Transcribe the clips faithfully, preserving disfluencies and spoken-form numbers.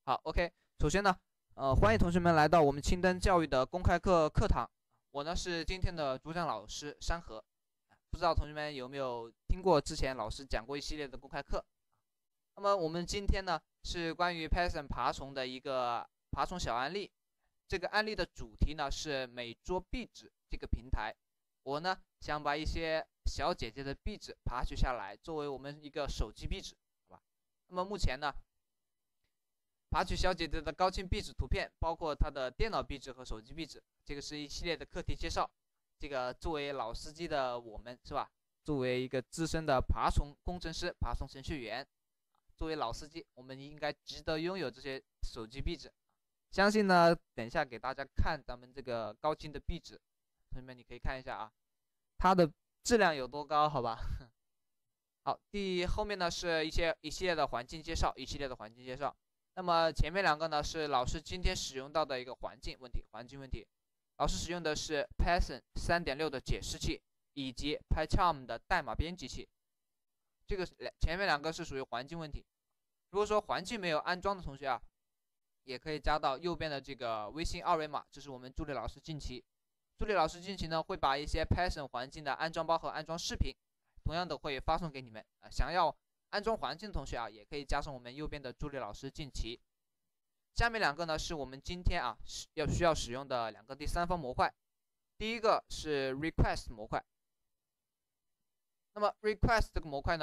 好 ，OK。首先呢，呃，欢迎同学们来到我们青灯教育的公开课课堂。我呢是今天的主讲老师山河。不知道同学们有没有听过之前老师讲过一系列的公开课？那么我们今天呢是关于 Python 爬虫的一个爬虫小案例。这个案例的主题呢是每桌壁纸这个平台。我呢想把一些小姐姐的壁纸爬取下来，作为我们一个手机壁纸，好吧？那么目前呢，爬取小姐姐的高清壁纸图片，包括她的电脑壁纸和手机壁纸，这个是一系列的课题介绍。这个作为老司机的我们是吧？作为一个资深的爬虫工程师、爬虫程序员，作为老司机，我们应该值得拥有这些手机壁纸。相信呢，等一下给大家看咱们这个高清的壁纸，同学们你可以看一下啊，它的质量有多高，好吧？好，第后面呢是一些一系列的环境介绍，一系列的环境介绍。那么前面两个呢是老师今天使用到的一个环境问题，环境问题。老师使用的是 Python 三点六 的解释器以及 PyCharm 的代码编辑器。这个前面两个是属于环境问题。如果说环境没有安装的同学啊，也可以加到右边的这个微信二维码，这是我们助理老师近期。助理老师近期呢会把一些 Python 环境的安装包和安装视频，同样的会发送给你们啊。想要安装环境的同学啊，也可以加上我们右边的助理老师近期。下面两个呢是我们今天啊要需要使用的两个第三方模块。第一个是 request 模块。那么 request 这个模块呢，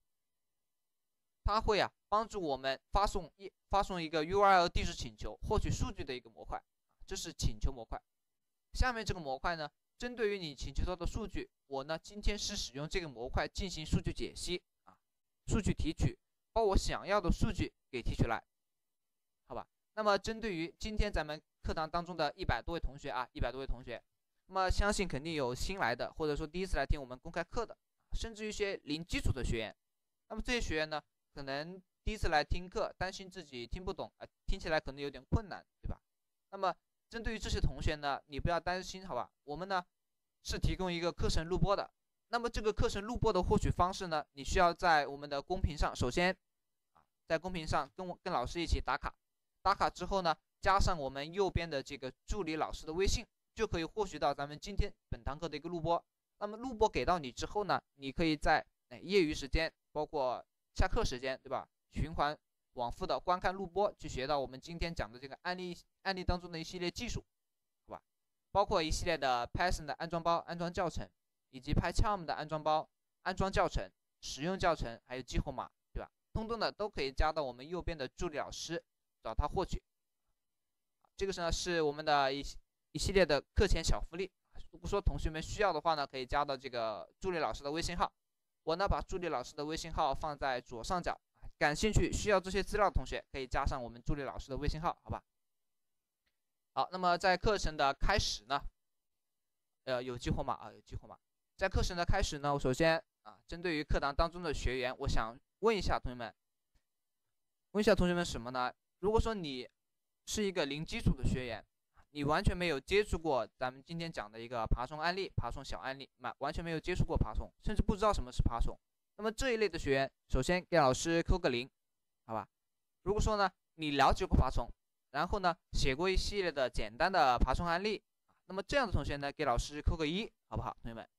它会啊帮助我们发送一发送一个 U R L 地址请求，获取数据的一个模块，这是请求模块。下面这个模块呢，针对于你请求到的数据，我呢今天是使用这个模块进行数据解析啊，数据提取，把我想要的数据给提取来，好吧？那么针对于今天咱们课堂当中的一百多位同学啊，一百多位同学，那么相信肯定有新来的，或者说第一次来听我们公开课的，甚至一些零基础的学员。那么这些学员呢，可能第一次来听课，担心自己听不懂啊，听起来可能有点困难，对吧？那么针对于这些同学呢，你不要担心，好吧？我们呢是提供一个课程录播的。那么这个课程录播的获取方式呢，你需要在我们的公屏上，首先啊，在公屏上跟我跟老师一起打卡，打卡之后呢，加上我们右边的这个助理老师的微信，就可以获取到咱们今天本堂课的一个录播。那么录播给到你之后呢，你可以在哎业余时间，包括下课时间，对吧？循环往复的观看录播，去学到我们今天讲的这个案例案例当中的一系列技术，好吧？包括一系列的 Python 的安装包、安装教程，以及 PyCharm 的安装包、安装教程、使用教程，还有激活码，对吧？通通的都可以加到我们右边的助理老师，找他获取。这个呢是我们的一一系列的课前小福利。如果说同学们需要的话呢，可以加到这个助理老师的微信号。我呢把助理老师的微信号放在左上角，感兴趣需要这些资料的同学可以加上我们助理老师的微信号，好吧？好，那么在课程的开始呢，呃，有激活码啊，有激活码。在课程的开始呢，我首先啊，针对于课堂当中的学员，我想问一下同学们，问一下同学们什么呢？如果说你是一个零基础的学员，你完全没有接触过咱们今天讲的一个爬虫案例、爬虫小案例，完全没有接触过爬虫，甚至不知道什么是爬虫。那么这一类的学员，首先给老师扣个零，好吧？如果说呢，你了解过爬虫，然后呢，写过一系列的简单的爬虫案例，那么这样的同学呢，给老师扣个一，好不好，同学们？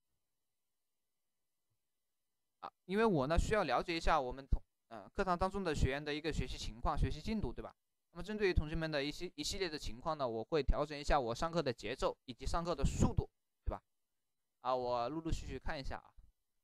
啊，因为我呢需要了解一下我们同呃课堂当中的学员的一个学习情况、学习进度，对吧？那么针对于同学们的一些一系列的情况呢，我会调整一下我上课的节奏以及上课的速度，对吧？啊，我陆陆续续看一下啊。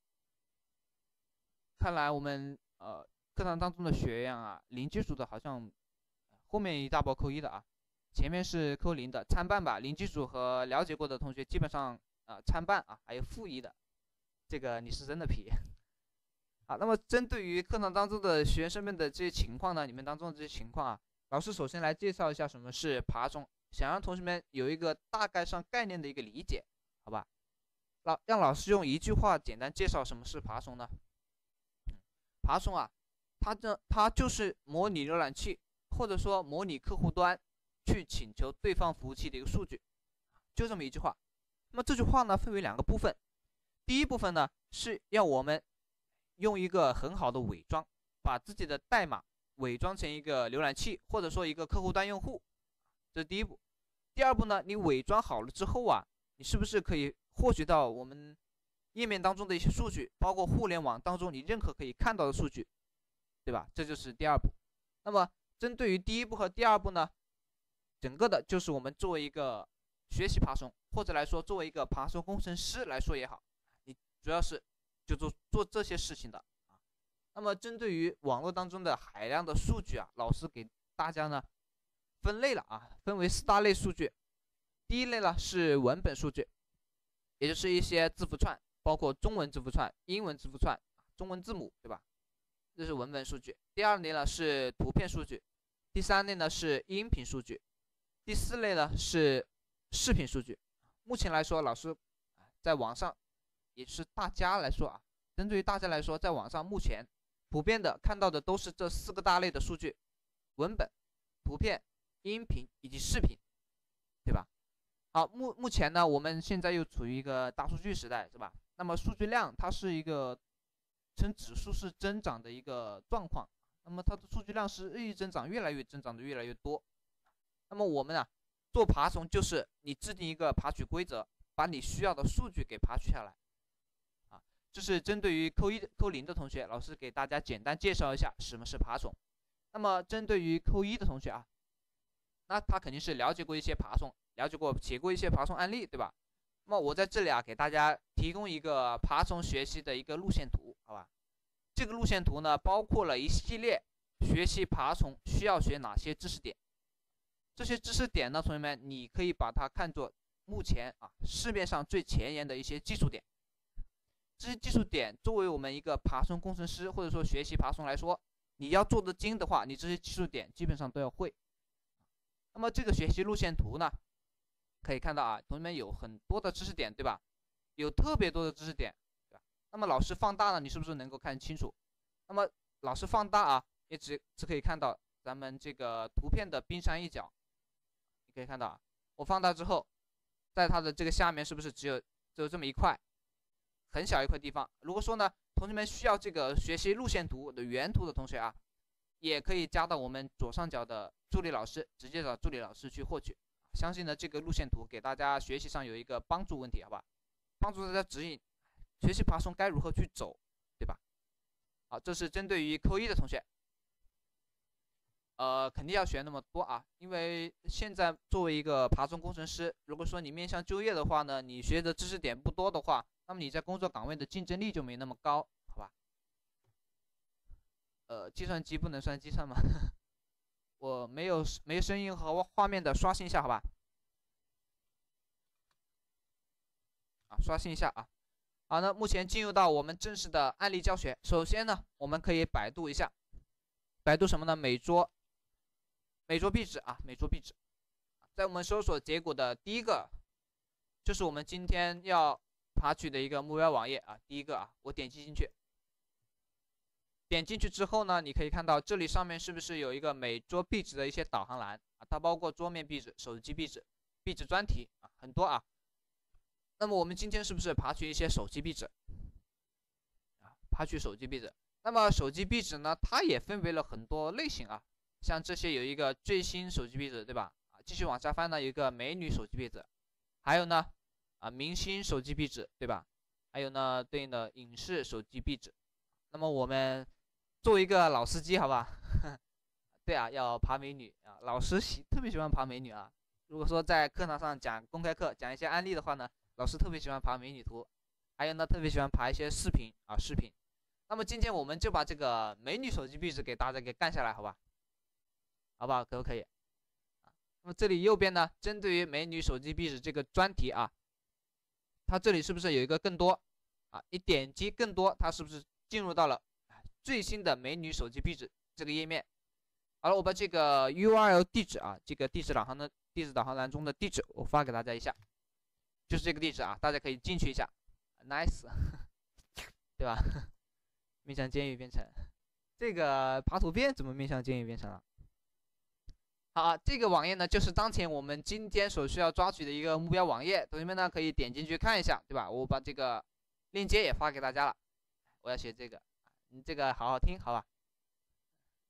看来我们呃课堂当中的学员啊，零基础的好像后面一大波扣一的啊，前面是扣零的，参半吧。零基础和了解过的同学基本上啊、呃、参半啊，还有负一的，这个你是真的皮。好，那么针对于课堂当中的学生们的这些情况呢，你们当中的这些情况啊，老师首先来介绍一下什么是爬虫，想让同学们有一个大概上概念的一个理解，好吧？老让老师用一句话简单介绍什么是爬虫呢？爬虫啊，它这它就是模拟浏览器或者说模拟客户端去请求对方服务器的一个数据，就这么一句话。那么这句话呢分为两个部分，第一部分呢是要我们用一个很好的伪装，把自己的代码伪装成一个浏览器，或者说一个客户端用户，这是第一步。第二步呢，你伪装好了之后啊，你是不是可以获取到我们页面当中的一些数据，包括互联网当中你任何可以看到的数据，对吧？这就是第二步。那么针对于第一步和第二步呢，整个的就是我们作为一个学习爬虫，或者来说作为一个爬虫工程师来说也好，你主要是就做做这些事情的啊。那么针对于网络当中的海量的数据啊，老师给大家呢分类了啊，分为四大类数据。第一类呢是文本数据，也就是一些字符串，包括中文字符串、英文字符串、中文字母，对吧？这是文本数据。第二类呢是图片数据，第三类呢是音频数据，第四类呢是视频数据。目前来说，老师在网上也是大家来说啊，针对于大家来说，在网上目前普遍的看到的都是这四个大类的数据：文本、图片、音频以及视频，对吧？好，目目前呢，我们现在又处于一个大数据时代，是吧？那么数据量它是一个呈指数式增长的一个状况，那么它的数据量是日益增长，越来越增长的越来越多。那么我们啊，做爬虫就是你制定一个爬取规则，把你需要的数据给爬取下来，啊，这是针对于扣一扣零的同学，老师给大家简单介绍一下什么是爬虫。那么针对于扣一的同学啊，那他肯定是了解过一些爬虫，了解过写过一些爬虫案例，对吧？那么我在这里啊，给大家提供一个爬虫学习的一个路线图，好吧？这个路线图呢，包括了一系列学习爬虫需要学哪些知识点。这些知识点呢，同学们，你可以把它看作目前啊市面上最前沿的一些技术点。这些技术点作为我们一个爬虫工程师或者说学习爬虫来说，你要做得精的话，你这些技术点基本上都要会。那么这个学习路线图呢，可以看到啊，同学们有很多的知识点，对吧？有特别多的知识点，对吧？那么老师放大了，你是不是能够看清楚？那么老师放大啊，也只只可以看到咱们这个图片的冰山一角。你可以看到啊，我放大之后，在它的这个下面是不是只有只有这么一块，很小一块地方？如果说呢，同学们需要这个学习路线图的原图的同学啊，也可以加到我们左上角的助理老师，直接找助理老师去获取。相信呢，这个路线图给大家学习上有一个帮助问题，好吧？帮助大家指引学习爬虫该如何去走，对吧？好，这是针对于扣一的同学，呃，肯定要学那么多啊，因为现在作为一个爬虫工程师，如果说你面向就业的话呢，你学的知识点不多的话，那么你在工作岗位的竞争力就没那么高，好吧？呃，计算机不能算计算吗？我没有没声音和画面的，刷新一下，好吧？啊，刷新一下啊。好，那目前进入到我们正式的案例教学。首先呢，我们可以百度一下，百度什么呢？美卓，美卓壁纸啊，美卓壁纸。在我们搜索结果的第一个，就是我们今天要爬取的一个目标网页啊。第一个啊，我点击进去。点进去之后呢，你可以看到这里上面是不是有一个美卓壁纸的一些导航栏啊？它包括桌面壁纸、手机壁纸、壁纸专题啊，很多啊。那么我们今天是不是爬取一些手机壁纸啊？爬取手机壁纸。那么手机壁纸呢，它也分为了很多类型啊。像这些有一个最新手机壁纸，对吧？啊，继续往下翻呢，有一个美女手机壁纸，还有呢啊明星手机壁纸，对吧？还有呢对应的影视手机壁纸。那么我们作为一个老司机，好吧，对啊，要爬美女啊，老师喜特别喜欢爬美女啊。如果说在课堂上讲公开课讲一些案例的话呢，老师特别喜欢爬美女图，还有呢特别喜欢爬一些视频啊视频。那么今天我们就把这个美女手机壁纸给大家给干下来，好吧？好不好？可不可以？那么这里右边呢，针对于美女手机壁纸这个专题啊，它这里是不是有一个更多啊？一点击更多，它是不是进入到了最新的美女手机壁纸这个页面？好了，我把这个 U R L 地址啊，这个地址导航的地址导航栏中的地址我发给大家一下，就是这个地址啊，大家可以进去一下 ，nice， 对吧？面向监狱编程，这个爬图片怎么面向监狱编程了？好啊，这个网页呢，就是当前我们今天所需要抓取的一个目标网页，同学们呢可以点进去看一下，对吧？我把这个链接也发给大家了，我要学这个，你这个好好听，好吧？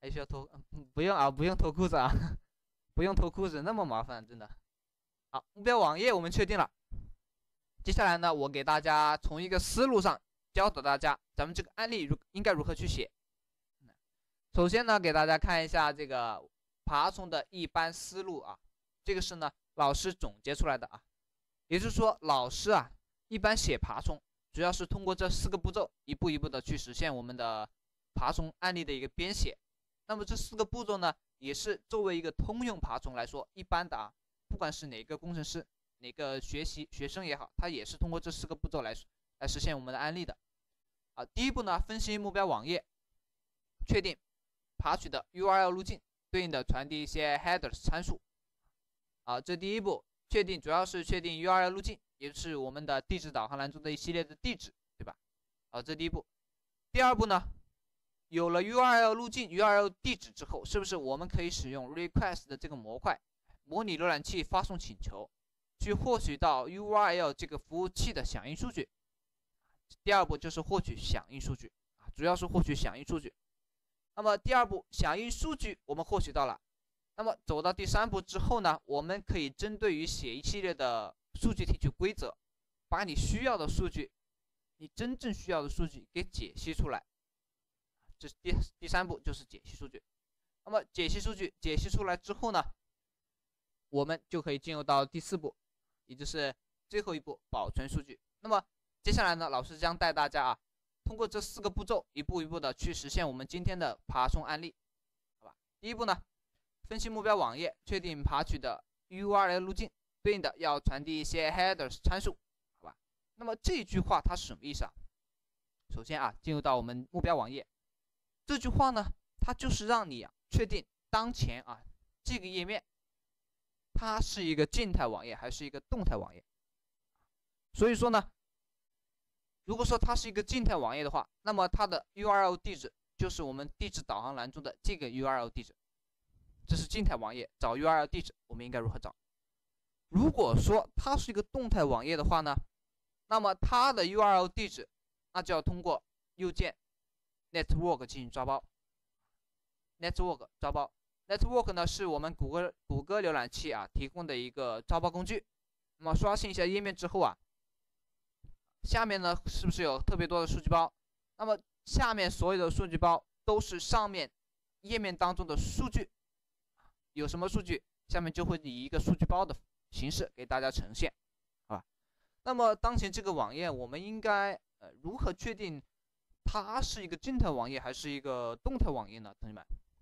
还需要脱？不用啊，不用脱裤子啊，不用脱裤子，那么麻烦，真的。好，目标网页我们确定了。接下来呢，我给大家从一个思路上教导大家，咱们这个案例如应该如何去写。首先呢，给大家看一下这个爬虫的一般思路啊，这个是呢老师总结出来的啊，也就是说，老师啊一般写爬虫，主要是通过这四个步骤，一步一步的去实现我们的爬虫案例的一个编写。那么这四个步骤呢，也是作为一个通用爬虫来说，一般的啊，不管是哪个工程师、哪个学习学生也好，他也是通过这四个步骤来来实现我们的案例的。啊，第一步呢，分析目标网页，确定爬取的 U R L 路径，对应的传递一些 headers 参数。啊，这第一步确定主要是确定 U R L 路径，也就是我们的地址导航栏中的一系列的地址，对吧？好，这第一步。第二步呢，有了 U R L 路径、U R L 地址之后，是不是我们可以使用 request 的这个模块，模拟浏览器发送请求，去获取到 U R L 这个服务器的响应数据？第二步就是获取响应数据啊，主要是获取响应数据。那么第二步响应数据我们获取到了，那么走到第三步之后呢，我们可以针对于写一系列的数据提取规则，把你需要的数据，你真正需要的数据给解析出来。这是第第三步，就是解析数据。那么解析数据解析出来之后呢，我们就可以进入到第四步，也就是最后一步，保存数据。那么接下来呢，老师将带大家啊，通过这四个步骤，一步一步的去实现我们今天的爬虫案例，好吧？第一步呢，分析目标网页，确定爬取的 U R L 路径，对应的要传递一些 headers 参数，好吧？那么这句话它是什么意思啊？首先啊，进入到我们目标网页。这句话呢，它就是让你啊确定当前啊这个页面，它是一个静态网页还是一个动态网页。所以说呢，如果说它是一个静态网页的话，那么它的 U R L 地址就是我们地址导航栏中的这个 U R L 地址，这是静态网页。找 U R L 地址，我们应该如何找？如果说它是一个动态网页的话呢，那么它的 U R L 地址，那就要通过右键 network 进行抓包。network 抓包 ，network 呢是我们谷歌谷歌浏览器啊提供的一个抓包工具。那么刷新一下页面之后啊，下面呢是不是有特别多的数据包？那么下面所有的数据包都是上面页面当中的数据，有什么数据，下面就会以一个数据包的形式给大家呈现，啊。那么当前这个网页，我们应该呃如何确定它是一个静态网页还是一个动态网页呢？同学们，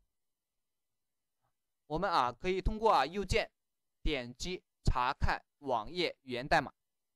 我们啊可以通过啊右键点击查看网页源代码，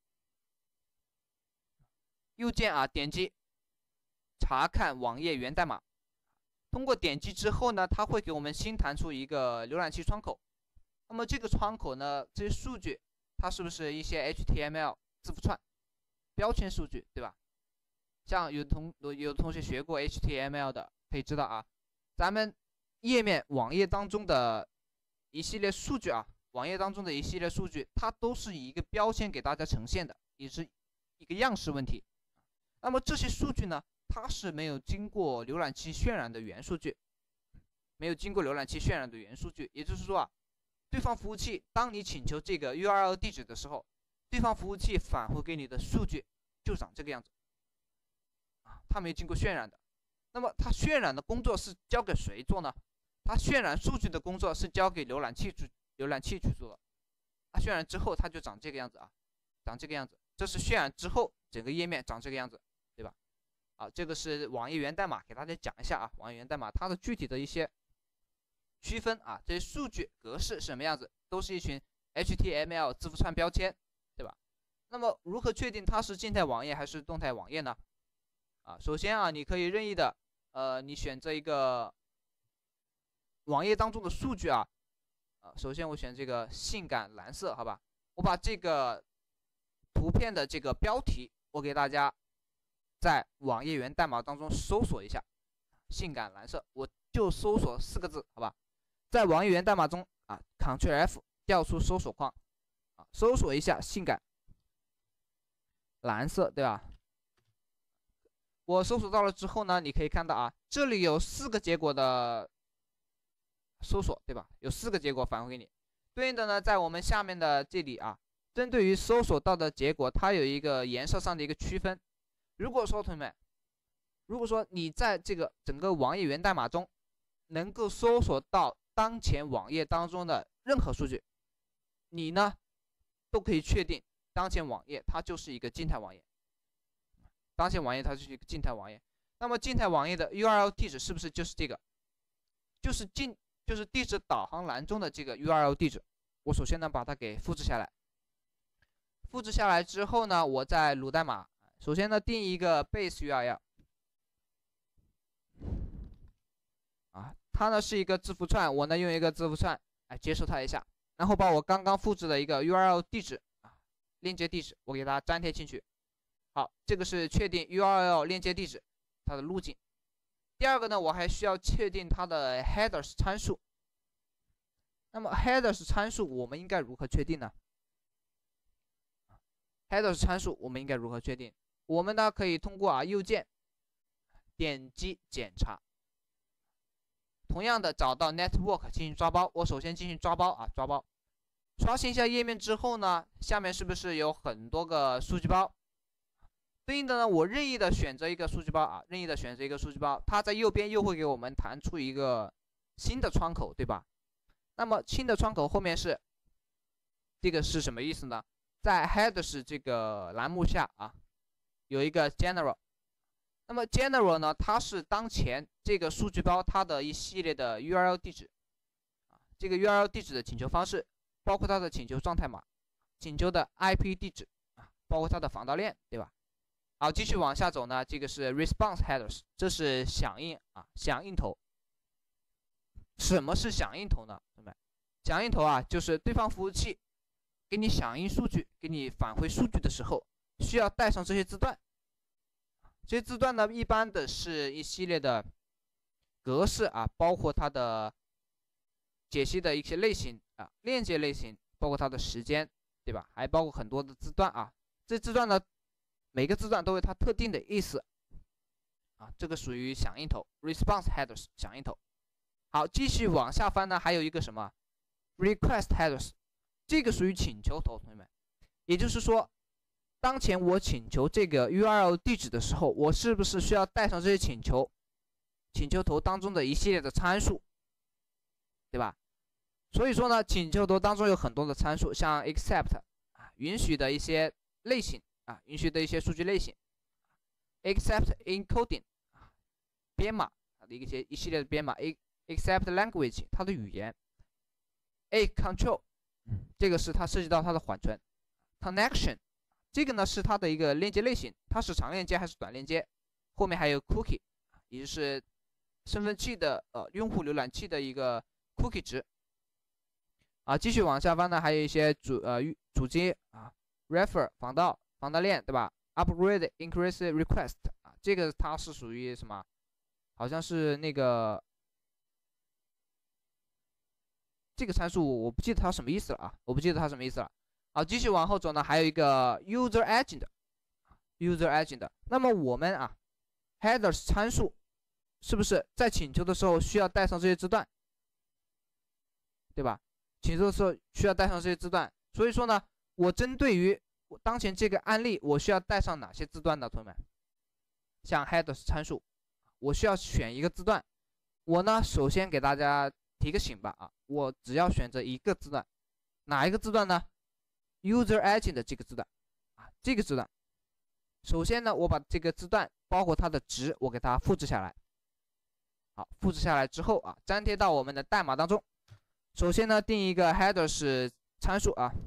右键啊点击查看网页源代码。通过点击之后呢，它会给我们新弹出一个浏览器窗口。那么这个窗口呢，这些数据它是不是一些 H T M L 字符串、标签数据，对吧？像有同有同学学过 H T M L 的，可以知道啊，咱们页面网页当中的一系列数据啊，网页当中的一系列数据，它都是以一个标签给大家呈现的，也是一个样式问题。那么这些数据呢，它是没有经过浏览器渲染的原数据，没有经过浏览器渲染的原数据，也就是说啊，对方服务器当你请求这个 U R L 地址的时候，对方服务器返回给你的数据就长这个样子，啊，它没有经过渲染的。那么它渲染的工作是交给谁做呢？它渲染数据的工作是交给浏览器去浏览器去做的。它渲染之后，它就长这个样子啊，长这个样子。这是渲染之后整个页面长这个样子，对吧？啊，这个是网页源代码，给大家讲一下啊，网页源代码它的具体的一些区分啊，这些数据格式什么样子，都是一群 H T M L 字符串标签，对吧？那么如何确定它是静态网页还是动态网页呢？啊，首先啊，你可以任意的，呃，你选择一个网页当中的数据啊，啊，首先我选这个性感蓝色，好吧？我把这个图片的这个标题，我给大家在网页源代码当中搜索一下，性感蓝色，我就搜索四个字，好吧？在网页源代码中啊 ，Ctrl F 调出搜索框，啊，搜索一下性感蓝色，对吧？我搜索到了之后呢，你可以看到啊，这里有四个结果的搜索，对吧？有四个结果返回给你，对应的呢，在我们下面的这里啊，针对于搜索到的结果，它有一个颜色上的一个区分。如果说同学们，如果说你在这个整个网页源代码中能够搜索到当前网页当中的任何数据，你呢都可以确定当前网页它就是一个静态网页。当前网页它就是一个静态网页。那么静态网页的 U R L 地址是不是就是这个？就是静，就是地址导航栏中的这个 U R L 地址。我首先呢把它给复制下来。复制下来之后呢，我再撸代码。首先呢定一个 base U R L。啊，它呢是一个字符串，我呢用一个字符串来接收它一下，然后把我刚刚复制的一个 U R L 地址啊，链接地址，我给它粘贴进去。好，这个是确定 U R L 链接地址它的路径。第二个呢，我还需要确定它的 headers 参数。那么 headers 参数我们应该如何确定呢 ？headers 参数我们应该如何确定？我们呢可以通过啊右键点击检查。同样的，找到 network 进行抓包。我首先进行抓包啊，抓包。刷新一下页面之后呢，下面是不是有很多个数据包？对应的呢，我任意的选择一个数据包啊，任意的选择一个数据包，它在右边又会给我们弹出一个新的窗口，对吧？那么新的窗口后面是这个是什么意思呢？在 headers 这个栏目下啊，有一个 general。那么 general 呢，它是当前这个数据包它的一系列的 U R L 地址啊，这个 U R L 地址的请求方式，包括它的请求状态码、请求的 I P 地址啊，包括它的防盗链，对吧？好，继续往下走呢，这个是 response headers， 这是响应啊，响应头。什么是响应头呢？同学们，响应头啊，就是对方服务器给你响应数据、给你返回数据的时候，需要带上这些字段。这些字段呢，一般的是一系列的格式啊，包括它的解析的一些类型啊，链接类型，包括它的时间，对吧？还包括很多的字段啊。这字段呢，每个字段都有它特定的意思啊，这个属于响应头 （response headers） 响应头。好，继续往下翻呢，还有一个什么 request headers， 这个属于请求头，同学们。也就是说，当前我请求这个 U R L 地址的时候，我是不是需要带上这些请求请求头当中的一系列的参数，对吧？所以说呢，请求头当中有很多的参数，像 accept 啊，允许的一些类型啊，允许的一些数据类型 ，accept encoding 啊，编码它的一些一系列的编码 ，accept language 它的语言 ，a control 这个是它涉及到它的缓存 ，connection 这个呢是它的一个链接类型，它是长链接还是短链接？后面还有 cookie， 也就是身份器的呃用户浏览器的一个 cookie 值。啊，继续往下翻呢，还有一些主呃主机啊 ，refer 防盗防盗链对吧 ？upgrade increase request 啊，这个它是属于什么？好像是那个这个参数我不记得它什么意思了啊，我不记得它什么意思了。好，继续往后走呢，还有一个 user agent，user agent。那么我们啊 headers 参数是不是在请求的时候需要带上这些字段，对吧？请求的时候需要带上这些字段，所以说呢，我针对于当前这个案例，我需要带上哪些字段呢？同学们，像 headers 参数，我需要选一个字段，我呢首先给大家提个醒吧啊，我只要选择一个字段，哪一个字段呢 ？user agent 的这个字段啊，这个字段，首先呢，我把这个字段包括它的值，我给它复制下来。好，复制下来之后啊，粘贴到我们的代码当中。首先呢，定一个 headers 参数啊，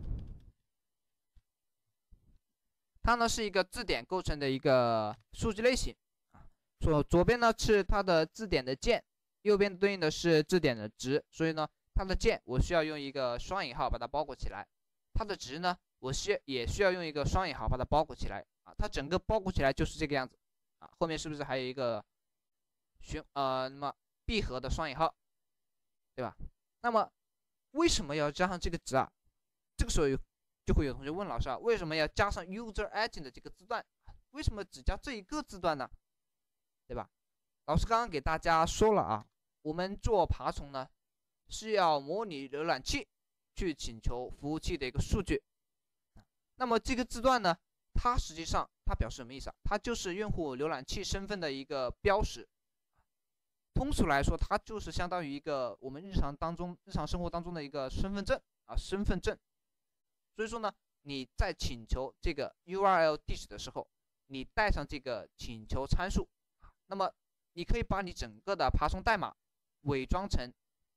它呢是一个字典构成的一个数据类型啊。左左边呢是它的字典的键，右边对应的是字典的值，所以呢，它的键我需要用一个双引号把它包裹起来，它的值呢，我需也需要用一个双引号把它包裹起来啊。它整个包裹起来就是这个样子啊。后面是不是还有一个循呃那么闭合的双引号，对吧？那么为什么要加上这个值啊？这个时候有就会有同学问老师啊，为什么要加上 user agent 的这个字段？为什么只加这一个字段呢？对吧？老师刚刚给大家说了啊，我们做爬虫呢， 是要模拟浏览器去请求服务器的一个数据。那么这个字段呢，它实际上它表示什么意思啊？它就是用户浏览器身份的一个标识。通俗来说，它就是相当于一个我们日常当中、日常生活当中的一个身份证啊，身份证。所以说呢，你在请求这个 U R L 地址的时候，你带上这个请求参数，那么你可以把你整个的爬虫代码伪装成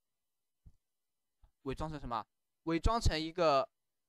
伪装成什么？伪装成一个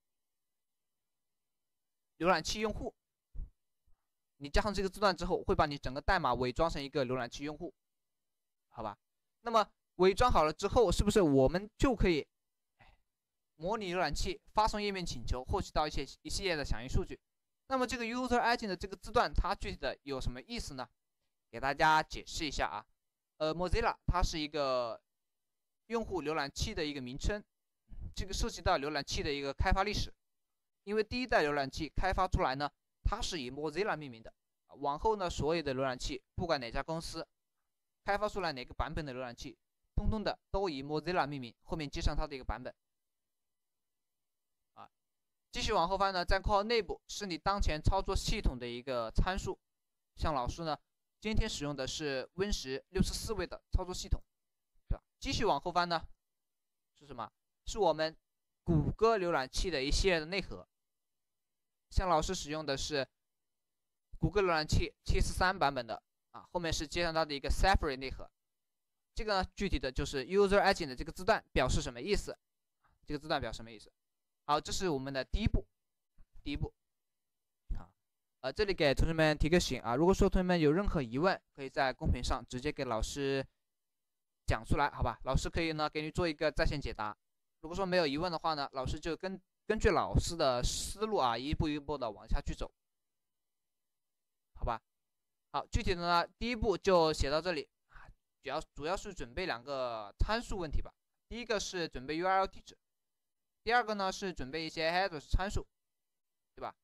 浏览器用户。你加上这个字段之后，会把你整个代码伪装成一个浏览器用户，好吧？那么伪装好了之后，是不是我们就可以模拟浏览器发送页面请求，获取到一些一系列的响应数据？那么这个 user agent 的这个字段，它具体的有什么意思呢？给大家解释一下啊。呃 ，Mozilla 它是一个用户浏览器的一个名称，这个涉及到浏览器的一个开发历史。因为第一代浏览器开发出来呢，它是以 Mozilla 命名的，往后呢，所有的浏览器，不管哪家公司开发出来哪个版本的浏览器，通通的都以 Mozilla 命名，后面接上它的一个版本。啊，继续往后翻呢，在括号内部是你当前操作系统的一个参数，像老师呢，今天使用的是 Win 十六十四位的操作系统，对吧？继续往后翻呢，是什么？是我们谷歌浏览器的一系列的内核。像老师使用的是谷歌浏览器七四三版本的啊，后面是接上它的一个 Safari 内核。这个呢，具体的就是 user agent 的这个字段表示什么意思？这个字段表示什么意思？好，这是我们的第一步，第一步。好，呃，这里给同学们提个醒啊，如果说同学们有任何疑问，可以在公屏上直接给老师讲出来，好吧？老师可以呢给你做一个在线解答。如果说没有疑问的话呢，老师就跟根据老师的思路啊，一步一步的往下去走，好吧？好，具体的呢，第一步就写到这里，主要主要是准备两个参数问题吧。第一个是准备 U R L 地址，第二个呢是准备一些 headers 参数，对吧？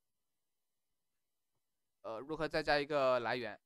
呃，如何再加一个来源？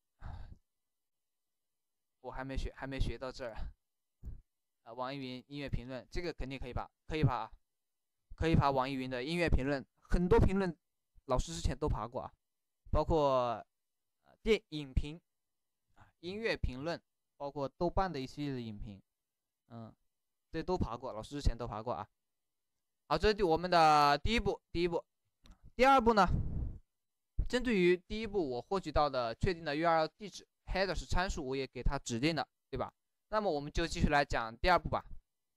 我还没学，还没学到这儿。啊，网易云音乐评论这个肯定可以吧？可以爬，可以爬网易云的音乐评论，很多评论老师之前都爬过啊，包括呃电影评啊、音乐评论，包括豆瓣的一系列的影评，嗯，这都爬过，老师之前都爬过啊。好，这是我们的第一步，第一步。第二步呢，针对于第一步我获取到的确定的 U R L 地址 headers 参数，我也给它指定了，对吧？那么我们就继续来讲第二步吧。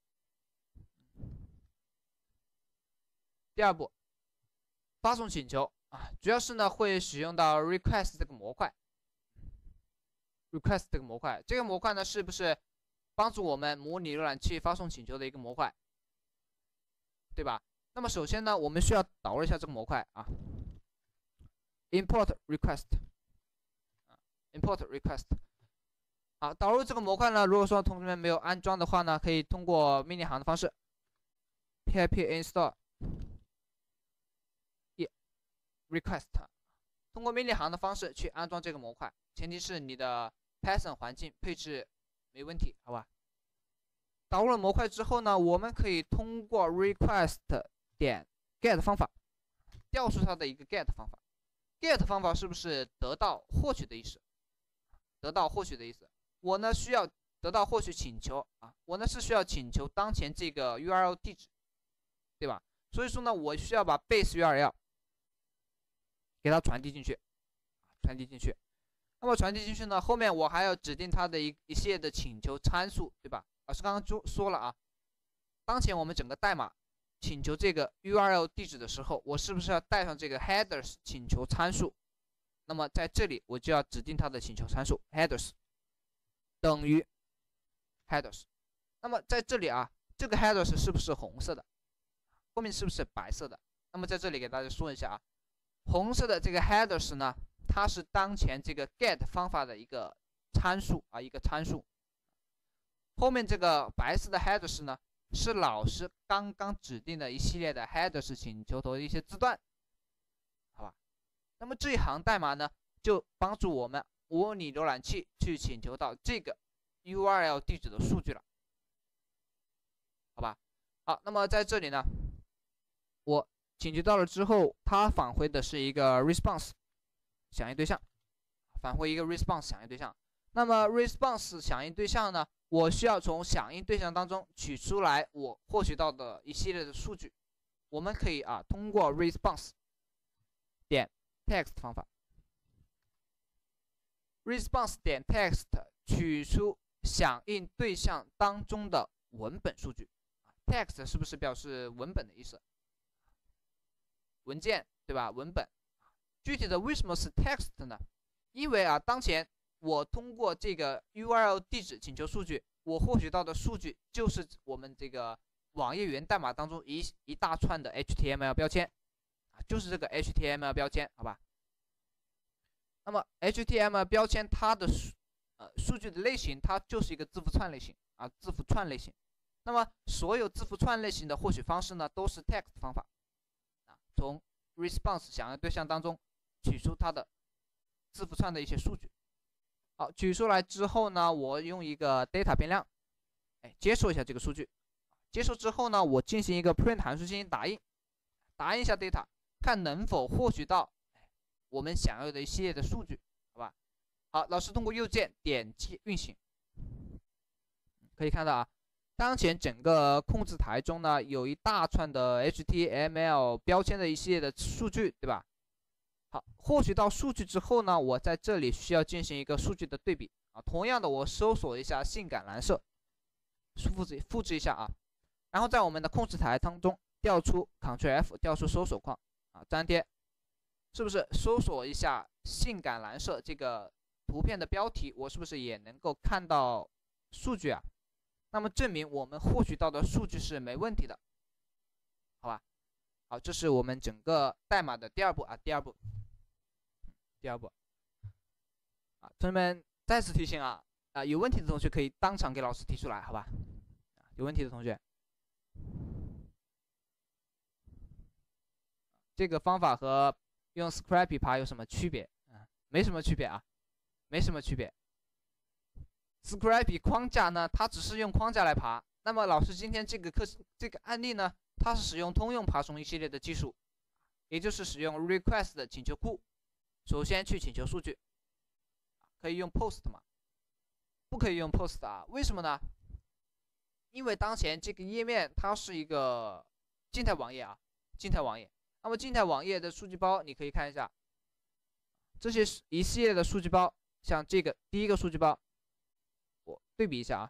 第二步，发送请求啊，主要是呢会使用到 request 这个模块。request 这个模块，这个模块呢是不是帮助我们模拟浏览器发送请求的一个模块，对吧？那么首先呢，我们需要导入一下这个模块啊 ，import request，import request。好，导入这个模块呢，如果说同学们没有安装的话呢，可以通过命令行的方式 pip install request， 通过命令行的方式去安装这个模块，前提是你的 Python 环境配置没问题，好吧？导入了模块之后呢，我们可以通过 request 点 get 方法调出它的一个 get 方法。get 方法是不是得到获取的意思？得到获取的意思。我呢需要得到获取请求啊，我呢是需要请求当前这个 U R L 地址，对吧？所以说呢，我需要把 base U R L 给它传递进去，传递进去。那么传递进去呢，后面我还要指定它的一一系列的请求参数，对吧？老师刚刚就说了啊，当前我们整个代码请求这个 U R L 地址的时候，我是不是要带上这个 headers 请求参数？那么在这里我就要指定它的请求参数 headers 等于 headers。那么在这里啊，这个 headers 是不是红色的？后面是不是白色的？那么在这里给大家说一下啊，红色的这个 headers 呢，它是当前这个 get 方法的一个参数啊，一个参数。后面这个白色的 headers 呢，是老师刚刚指定的一系列的 headers 请求头的一些字段，好吧？那么这一行代码呢，就帮助我们模拟浏览器去请求到这个 U R L 地址的数据了。 好，那么在这里呢，我请求到了之后，它返回的是一个 response 响应对象，返回一个 response 响应对象。那么 response 响应对象呢，我需要从响应对象当中取出来我获取到的一系列的数据。我们可以啊通过 response 点 text 方法 ，response 点 text 取出响应对象当中的文本数据。text 是不是表示文本的意思？文件对吧？文本。具体的为什么是 text 呢？因为啊，当前我通过这个 U R L 地址请求数据，我获取到的数据就是我们这个网页源代码当中一一大串的 H T M L 标签啊，就是这个 H T M L 标签，好吧？那么 H T M L 标签它的数呃数据的类型，它就是一个字符串类型啊，字符串类型。那么所有字符串类型的获取方式呢，都是 text 方法啊，从 response 响应对象当中取出它的字符串的一些数据。好，取出来之后呢，我用一个 data 变量，哎，接收一下这个数据。接收之后呢，我进行一个 print 函数进行打印，打印一下 data， 看能否获取到我们想要的一系列的数据，好吧？好，老师通过右键点击运行，可以看到啊。当前整个控制台中呢，有一大串的 H T M L 标签的一系列的数据，对吧？好，获取到数据之后呢，我在这里需要进行一个数据的对比啊。同样的，我搜索一下性感蓝色，复制复制一下啊，然后在我们的控制台当中调出 Ctrl F 调出搜索框啊，粘贴，是不是搜索一下性感蓝色这个图片的标题，我是不是也能够看到数据啊？那么证明我们获取到的数据是没问题的，好吧？好，这是我们整个代码的第二步啊，第二步，第二步啊，同学们再次提醒啊，啊，有问题的同学可以当场给老师提出来，好吧？有问题的同学，这个方法和用 Scrappy 爬有什么区别啊？没什么区别啊，没什么区别。Scrappy 框架呢，它只是用框架来爬。那么老师今天这个课这个案例呢，它是使用通用爬虫一系列的技术，也就是使用 request 的请求库，首先去请求数据，可以用 post 吗？不可以用 post 啊？为什么呢？因为当前这个页面它是一个静态网页啊，静态网页。那么静态网页的数据包，你可以看一下，这些一系列的数据包，像这个第一个数据包。我对比一下啊，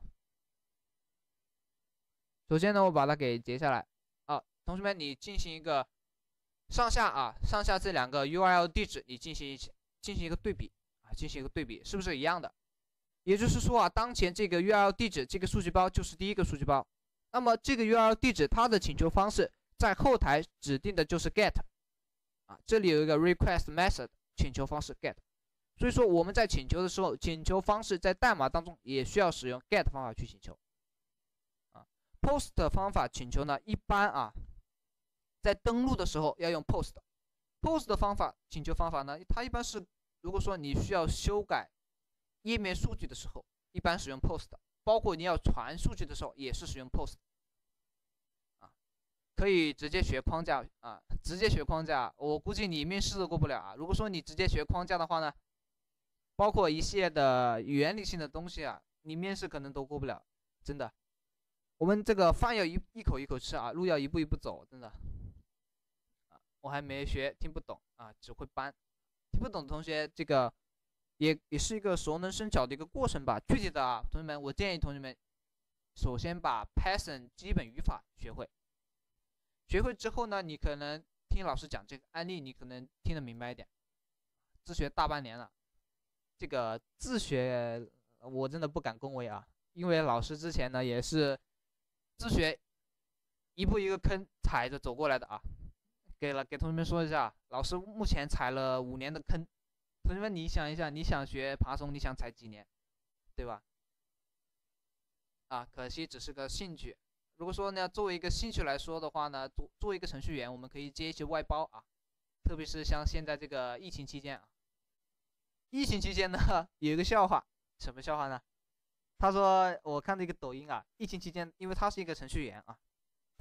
首先呢，我把它给截下来啊，同学们，你进行一个上下啊，上下这两个 U R L 地址，你进行一进行一个对比啊，进行一个对比，是不是一样的？也就是说啊，当前这个 U R L 地址这个数据包就是第一个数据包，那么这个 U R L 地址它的请求方式在后台指定的就是 get 啊，这里有一个 request method 请求方式 get。所以说我们在请求的时候，请求方式在代码当中也需要使用 get 方法去请求。啊 ，post 方法请求呢，一般啊，在登录的时候要用 post。post 的方法请求方法呢，它一般是如果说你需要修改页面数据的时候，一般使用 post， 包括你要传数据的时候也是使用 post。啊，可以直接学框架啊，直接学框架，我估计你面试都过不了啊。如果说你直接学框架的话呢？包括一系列的原理性的东西啊，你面试可能都过不了，真的。我们这个饭要一一口一口吃啊，路要一步一步走，真的。啊，我还没学，听不懂啊，只会搬。听不懂的同学，这个也也是一个熟能生巧的一个过程吧。具体的啊，同学们，我建议同学们首先把 Python 基本语法学会。学会之后呢，你可能听老师讲这个案例，你可能听得明白一点。自学大半年了。这个自学我真的不敢恭维啊，因为老师之前呢也是自学一步一个坑踩着走过来的啊。给了给同学们说一下，老师目前踩了五年的坑。同学们，你想一下，你想学爬虫，你想踩几年，对吧？啊，可惜只是个兴趣。如果说呢，作为一个兴趣来说的话呢，做作为一个程序员，我们可以接一些外包啊，特别是像现在这个疫情期间啊。疫情期间呢，有一个笑话，什么笑话呢？他说，我看到一个抖音啊，疫情期间，因为他是一个程序员啊，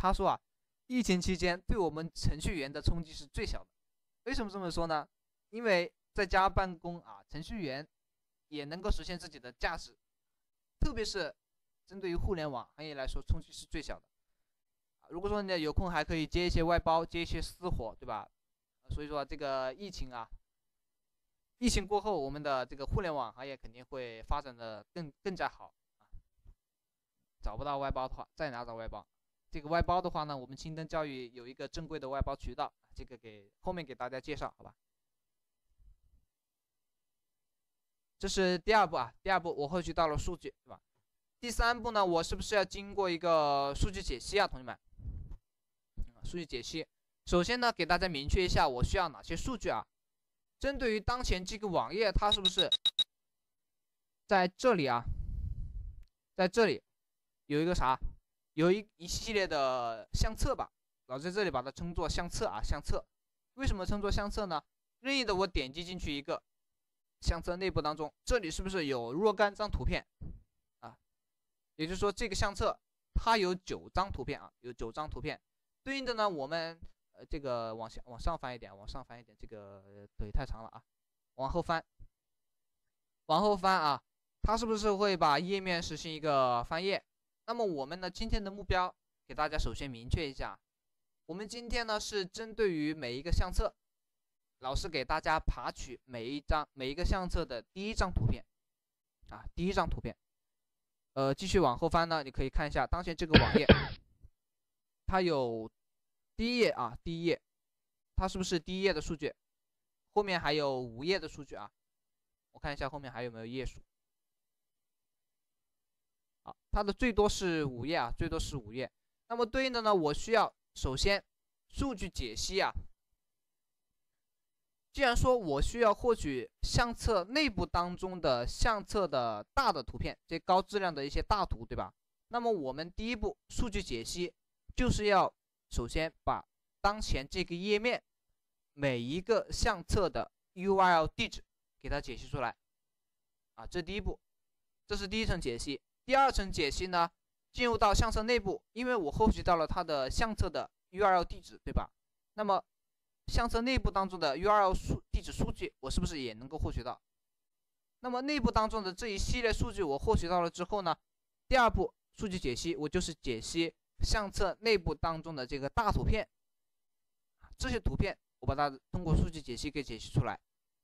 他说啊，疫情期间对我们程序员的冲击是最小的。为什么这么说呢？因为在家办公啊，程序员也能够实现自己的价值，特别是针对于互联网行业来说，冲击是最小的。如果说你有空，还可以接一些外包，接一些私活，对吧？所以说这个疫情啊，疫情过后，我们的这个互联网行业肯定会发展的更更加好啊。找不到外包的话，在哪找外包？这个外包的话呢，我们青灯教育有一个正规的外包渠道，这个给后面给大家介绍，好吧？这是第二步啊，第二步我获取到了数据，对吧？第三步呢，我是不是要经过一个数据解析啊，同学们？数据解析，首先呢，给大家明确一下我需要哪些数据啊？针对于当前这个网页，它是不是在这里啊？在这里有一个啥？有一一系列的相册吧，老师在这里把它称作相册啊，相册。为什么称作相册呢？任意的我点击进去一个相册内部当中，这里是不是有若干张图片啊？也就是说，这个相册它有九张图片啊，有九张图片。对应的呢，我们呃这个往下往上翻一点，往上翻一点，这个腿太长了啊，往后翻，往后翻啊，它是不是会把页面实行一个翻页？那么我们呢，今天的目标给大家首先明确一下，我们今天呢是针对于每一个相册，老师给大家爬取每一张每一个相册的第一张图片啊，第一张图片。呃，继续往后翻呢，你可以看一下当前这个网页。它有第一页啊，第一页，它是不是第一页的数据？后面还有五页的数据啊，我看一下后面还有没有页数。好，它的最多是五页啊，最多是五页。那么对应的呢，我需要首先数据解析啊。既然说我需要获取相册内部当中的相册的大的图片，这高质量的一些大图，对吧？那么我们第一步数据解析。就是要首先把当前这个页面每一个相册的 U R L 地址给它解析出来啊，这第一步，这是第一层解析。第二层解析呢，进入到相册内部，因为我获取到了它的相册的 U R L 地址，对吧？那么相册内部当中的 U R L 数地址数据，我是不是也能够获取到？那么内部当中的这一系列数据我获取到了之后呢，第二步数据解析，我就是解析相册内部当中的这个大图片，这些图片我把它通过数据解析给解析出来。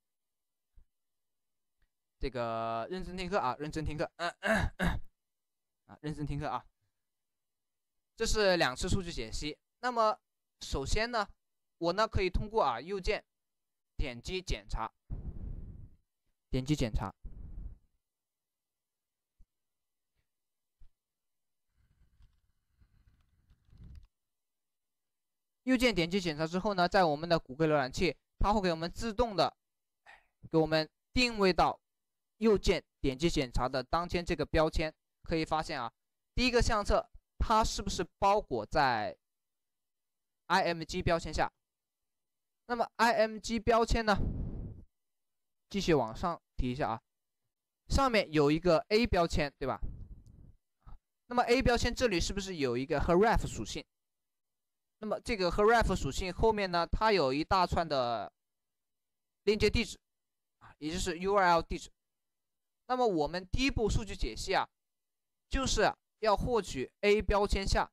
这个认真听课啊，认真听课，嗯嗯嗯、啊，认真听课啊。这是两次数据解析。那么首先呢，我呢可以通过啊右键点击检查，点击检查。右键点击检查之后呢，在我们的谷歌浏览器，它会给我们自动的给我们定位到右键点击检查的当前这个标签。可以发现啊，第一个相册它是不是包裹在 I M G 标签下？那么 I M G 标签呢，继续往上提一下啊，上面有一个 A 标签，对吧？那么 A 标签这里是不是有一个 href 属性？那么这个 href 属性后面呢，它有一大串的链接地址啊，也就是 U R L 地址。那么我们第一步数据解析啊，就是要获取 A 标签下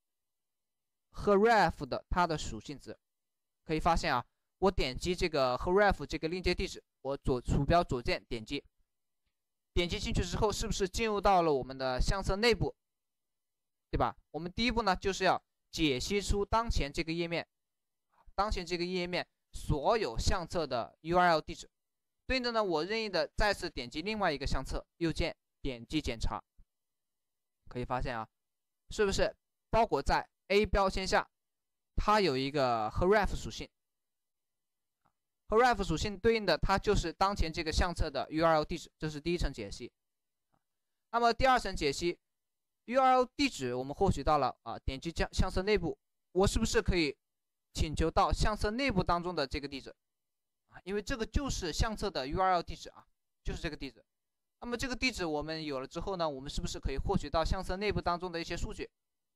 href 的它的属性值。可以发现啊，我点击这个 href 这个链接地址，我左鼠标左键点击，点击进去之后，是不是进入到了我们的相册内部，对吧？我们第一步呢，就是要解析出当前这个页面，当前这个页面所有相册的 U R L 地址。对应的呢，我任意的再次点击另外一个相册，右键点击检查，可以发现啊，是不是包裹在 A 标签下，它有一个 href 属性。href 属性对应的它就是当前这个相册的 U R L 地址，这是第一层解析。那么第二层解析 ，U R L 地址我们获取到了啊，点击相相册内部，我是不是可以请求到相册内部当中的这个地址啊？因为这个就是相册的 U R L 地址啊，就是这个地址。那么这个地址我们有了之后呢，我们是不是可以获取到相册内部当中的一些数据？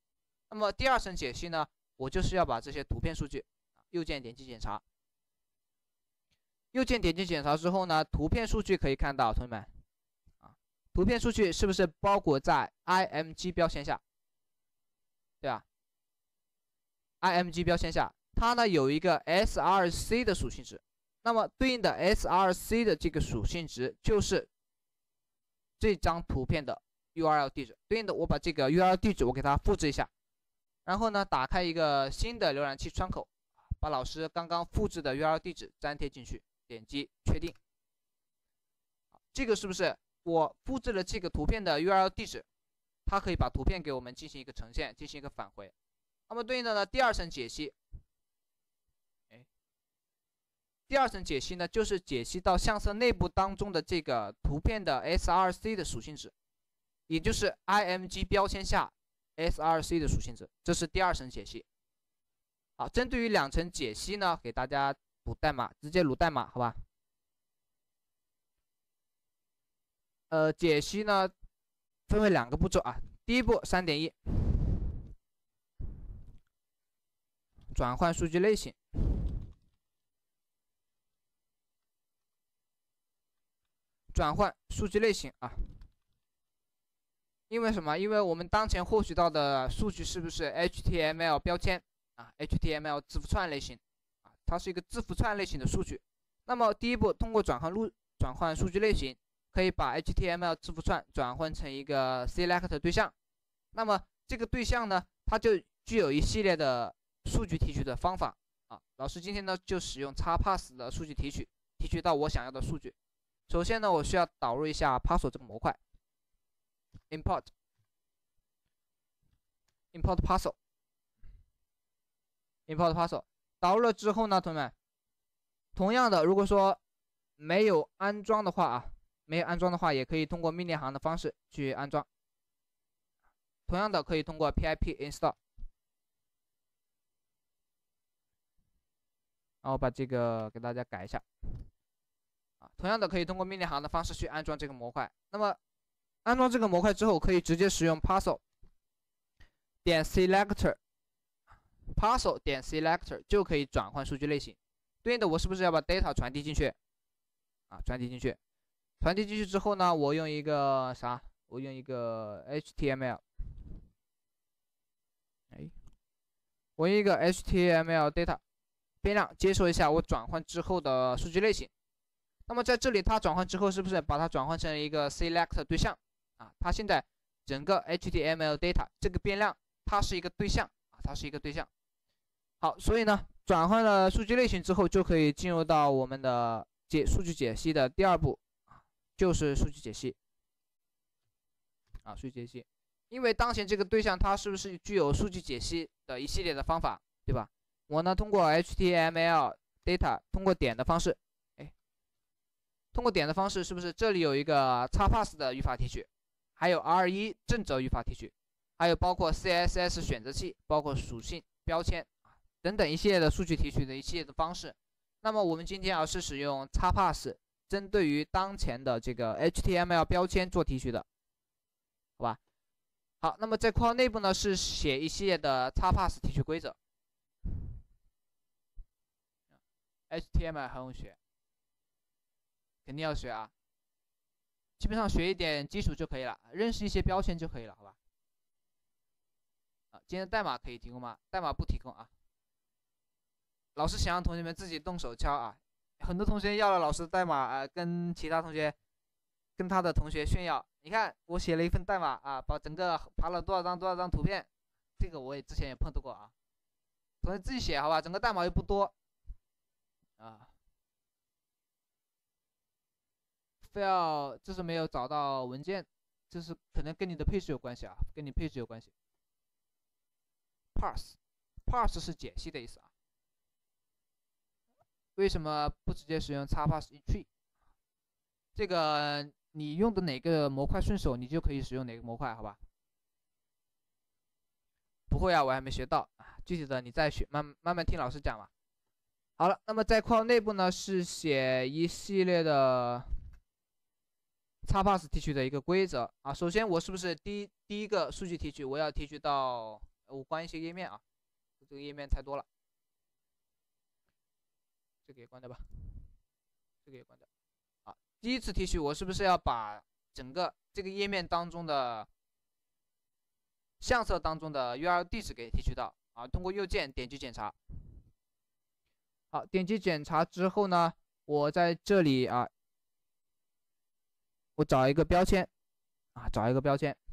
那么第二层解析呢，我就是要把这些图片数据右键点击检查。右键点击检查之后呢，图片数据可以看到，同学们啊，图片数据是不是包裹在 I M G 标签下？对吧 ？I M G 标签下，它呢有一个 S R C 的属性值，那么对应的 S R C 的这个属性值就是这张图片的 U R L 地址。对应的，我把这个 U R L 地址我给它复制一下，然后呢，打开一个新的浏览器窗口，把老师刚刚复制的 U R L 地址粘贴进去，点击确定。这个是不是我复制了这个图片的 U R L 地址？它可以把图片给我们进行一个呈现，进行一个返回。那么对应的呢，第二层解析，哎，第二层解析呢，就是解析到相册内部当中的这个图片的 S R C 的属性值，也就是 I M G 标签下 S R C 的属性值，这是第二层解析。好，针对于两层解析呢，给大家读代码，直接读代码，好吧？呃，解析呢分为两个步骤啊。第一步 三点一， 转换数据类型。转换数据类型啊，因为什么？因为我们当前获取到的数据是不是 H T M L 标签啊 ？H T M L 字符串类型啊，它是一个字符串类型的数据。那么第一步，通过转换路转换数据类型，可以把 H T M L 字符串转换成一个 select 对象。那么这个对象呢，它就具有一系列的数据提取的方法啊。老师今天呢就使用 X Path 的数据提取，提取到我想要的数据。首先呢，我需要导入一下 Parcel 这个模块 ，import import Parcel import Parcel 导入了之后呢，同学们，同样的，如果说没有安装的话啊，没有安装的话，也可以通过命令行的方式去安装。同样的，可以通过 pip install， 然后把这个给大家改一下。啊，同样的可以通过命令行的方式去安装这个模块。那么安装这个模块之后，可以直接使用 parcel 点 selector parcel 点 selector 就可以转换数据类型。对应的，我是不是要把 data 传递进去？啊，传递进去，传递进去之后呢，我用一个啥？我用一个 H T M L， 哎，我用一个 H T M L data 变量接收一下我转换之后的数据类型。那么在这里，它转换之后是不是把它转换成一个 select 对象啊？它现在整个 H T M L data 这个变量，它是一个对象啊，它是一个对象。好，所以呢，转换了数据类型之后，就可以进入到我们的解数据解析的第二步啊，就是数据解析啊，数据解析。因为当前这个对象它是不是具有数据解析的一系列的方法，对吧？我呢通过 H T M L data 通过点的方式。通过点的方式，是不是这里有一个 X Path 的语法提取，还有 R 一 正则语法提取，还有包括 C S S 选择器，包括属性标签等等一系列的数据提取的一系列的方式。那么我们今天啊是使用 X Path 针对于当前的这个 H T M L 标签做提取的，好吧？好，那么在括号内部呢是写一系列的 X Path 提取规则。H T M L 还用学？肯定要学啊，基本上学一点基础就可以了，认识一些标签就可以了，好吧？啊，今天的代码可以提供吗？代码不提供啊。老师想让同学们自己动手敲啊，很多同学要了老师的代码啊、呃，跟其他同学、跟他的同学炫耀，你看我写了一份代码啊，把整个爬了多少张多少张图片，这个我也之前也碰到过啊。同学自己写好吧，整个代码又不多啊。非要这是没有找到文件，这是可能跟你的配置有关系啊，跟你配置有关系。parse parse 是解析的意思啊。为什么不直接使用 X Path tree？ 这个你用的哪个模块顺手，你就可以使用哪个模块，好吧？不会啊，我还没学到啊，具体的你再学，慢慢慢听老师讲吧。好了，那么在括号内部呢是写一系列的X Path提取的一个规则啊。首先我是不是第一第一个数据提取，我要提取到我关一些页面啊，这个页面太多了，这个也关掉吧，这个也关掉。啊，第一次提取我是不是要把整个这个页面当中的相册当中的 U R L 地址给提取到啊？通过右键点击检查。好，点击检查之后呢，我在这里啊，我找一个标签啊，找一个标签。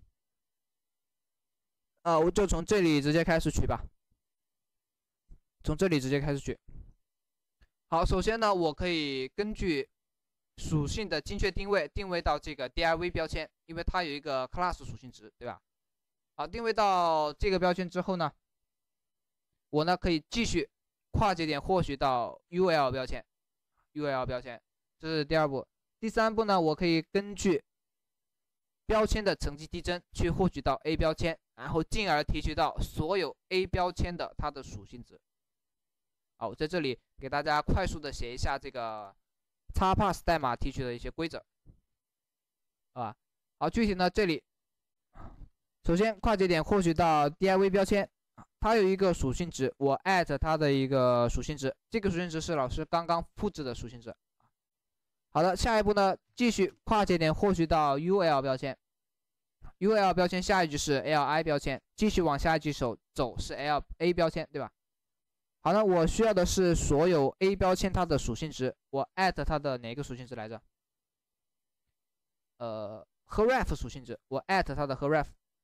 啊，我就从这里直接开始取吧，从这里直接开始取。好，首先呢，我可以根据属性的精确定位，定位到这个 div 标签，因为它有一个 class 属性值，对吧？好，定位到这个标签之后呢，我呢可以继续跨节点获取到 U L 标签 ，U L 标签，这是第二步。第三步呢，我可以根据标签的层级递增去获取到 A 标签，然后进而提取到所有 A 标签的它的属性值。好，我在这里给大家快速的写一下这个 XPath 代码提取的一些规则，好吧？好，具体呢这里，首先跨节点获取到 div 标签，它有一个属性值，我 at 它的一个属性值，这个属性值是老师刚刚复制的属性值。好的，下一步呢，继续跨节点获取到 U L 标签 ，U L 标签下一句是 L I 标签，继续往下一句走走是 L A 标签，对吧？好，那我需要的是所有 A 标签它的属性值，我 at 它的哪个属性值来着？呃 ，href 属性值，我 at 它的 href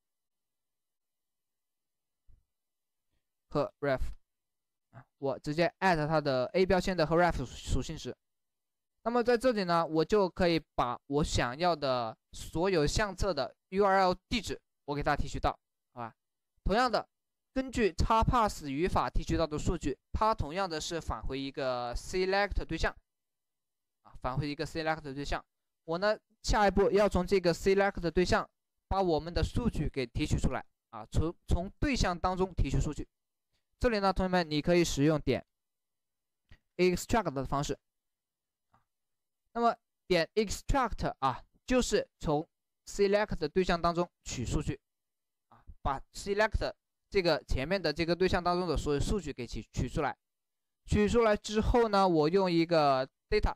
href， 我直接 at 它的 A 标签的 href 属性值。那么在这里呢，我就可以把我想要的所有相册的 U R L 地址，我给它提取到，好吧？同样的，根据 XPath 语法提取到的数据，它同样的是返回一个 select 对象，啊，返回一个 select 对象。我呢，下一步要从这个 select 对象把我们的数据给提取出来，啊，从从对象当中提取数据。这里呢，同学们，你可以使用点 extract 的方式。那么点 extract 啊，就是从 select 对象当中取数据，啊，把 select 这个前面的这个对象当中的所有数据给取取出来，取出来之后呢，我用一个 data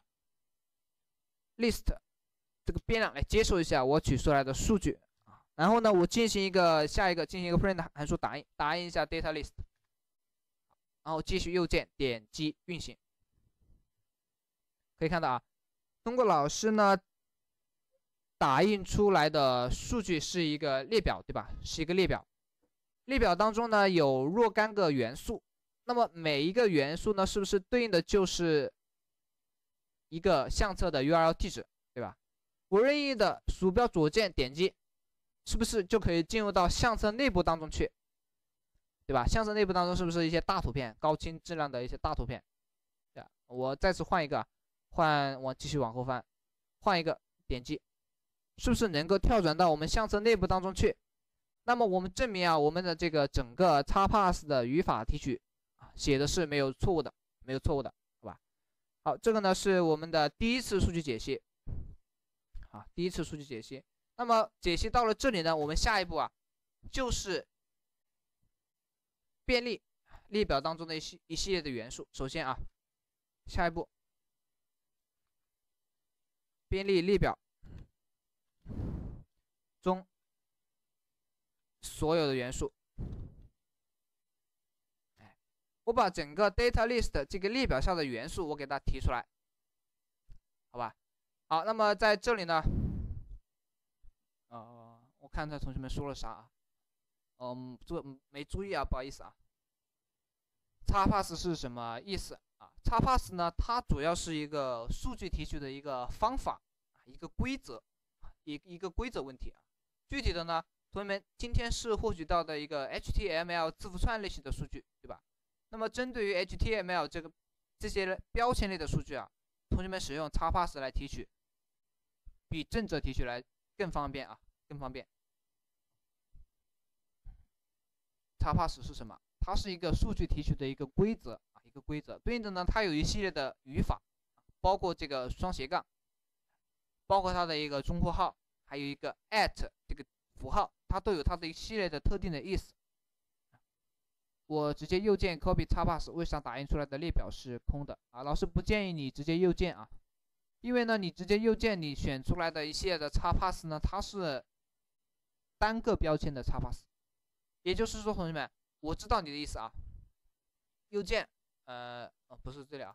list 这个变量来接收一下我取出来的数据，啊，然后呢，我进行一个下一个进行一个 print 函数打印，打印一下 data list， 然后继续右键点击运行，可以看到啊。通过老师呢打印出来的数据是一个列表，对吧？是一个列表。列表当中呢有若干个元素，那么每一个元素呢是不是对应的就是一个相册的 U R L 地址，对吧？我任意的鼠标左键点击，是不是就可以进入到相册内部当中去，对吧？相册内部当中是不是一些大图片，高清质量的一些大图片？对吧？我再次换一个。换往继续往后翻，换一个点击，是不是能够跳转到我们相册内部当中去？那么我们证明啊，我们的这个整个 XPath 的语法提取啊，写的是没有错误的，没有错误的，好吧？好，这个呢是我们的第一次数据解析，啊，第一次数据解析。那么解析到了这里呢，我们下一步啊，就是便利列表当中的一系一系列的元素。首先啊，下一步。便利列表中所有的元素，我把整个 data list 这个列表下的元素我给它提出来，好吧？好，那么在这里呢，呃，我看看同学们说了啥啊？嗯，这没注意啊，不好意思啊。XPath 是什么意思啊 ？XPath 呢，它主要是一个数据提取的一个方法，一个规则，一一个规则问题啊。具体的呢，同学们今天是获取到的一个 H T M L 字符串类型的数据，对吧？那么针对于 H T M L 这个这些标签类的数据啊，同学们使用 XPath 来提取，比正则提取来更方便啊，更方便。XPath 是什么？它是一个数据提取的一个规则啊，一个规则。对应的呢，它有一系列的语法，包括这个双斜杠，包括它的一个中括号，还有一个 at 这个符号，它都有它的一系列的特定的意思。 我直接右键 copy XPath， 为啥打印出来的列表是空的啊？老师不建议你直接右键啊，因为呢，你直接右键，你选出来的一系列的 XPath 呢，它是单个标签的 XPath， 也就是说，同学们，我知道你的意思啊，右键，呃，哦，不是这里啊，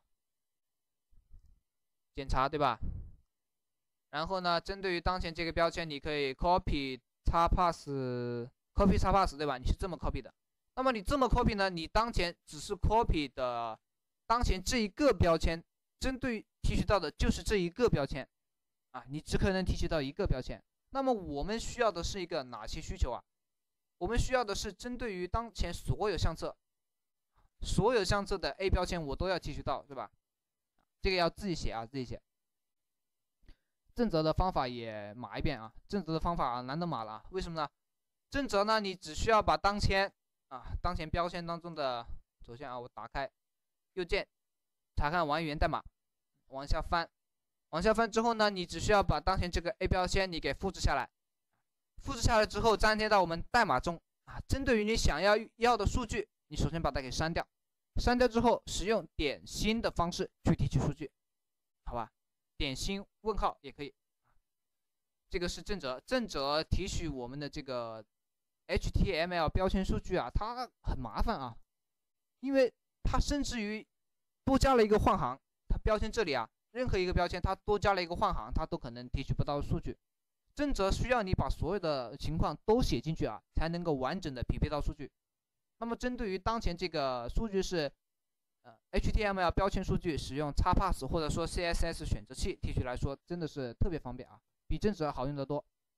检查对吧？然后呢，针对于当前这个标签，你可以 copy XPath，copy XPath 对吧？你是这么 copy 的。那么你这么 copy 呢？你当前只是 copy 的当前这一个标签，针对提取到的就是这一个标签，啊，你只可能提取到一个标签。那么我们需要的是一个哪些需求啊？我们需要的是针对于当前所有相册，所有相册的 A 标签我都要提取到，对吧？这个要自己写啊，自己写。正则的方法也码一遍啊，正则的方法难得码了，为什么呢？正则呢，你只需要把当前啊，当前标签当中的，首先啊，我打开，右键，查看完源代码，往下翻，往下翻之后呢，你只需要把当前这个 A 标签你给复制下来，复制下来之后粘贴到我们代码中啊，针对于你想要要的数据，你首先把它给删掉，删掉之后使用点心的方式去提取数据，好吧？点心问号也可以，这个是正则，正则提取我们的这个 H T M L 标签数据啊，它很麻烦啊，因为它甚至于多加了一个换行，它标签这里啊，任何一个标签它多加了一个换行，它都可能提取不到数据。正则需要你把所有的情况都写进去啊，才能够完整的匹配到数据。那么针对于当前这个数据是呃 H T M L 标签数据，使用 XPath 或者说 C S S 选择器提取来说，真的是特别方便啊，比正则好用得多。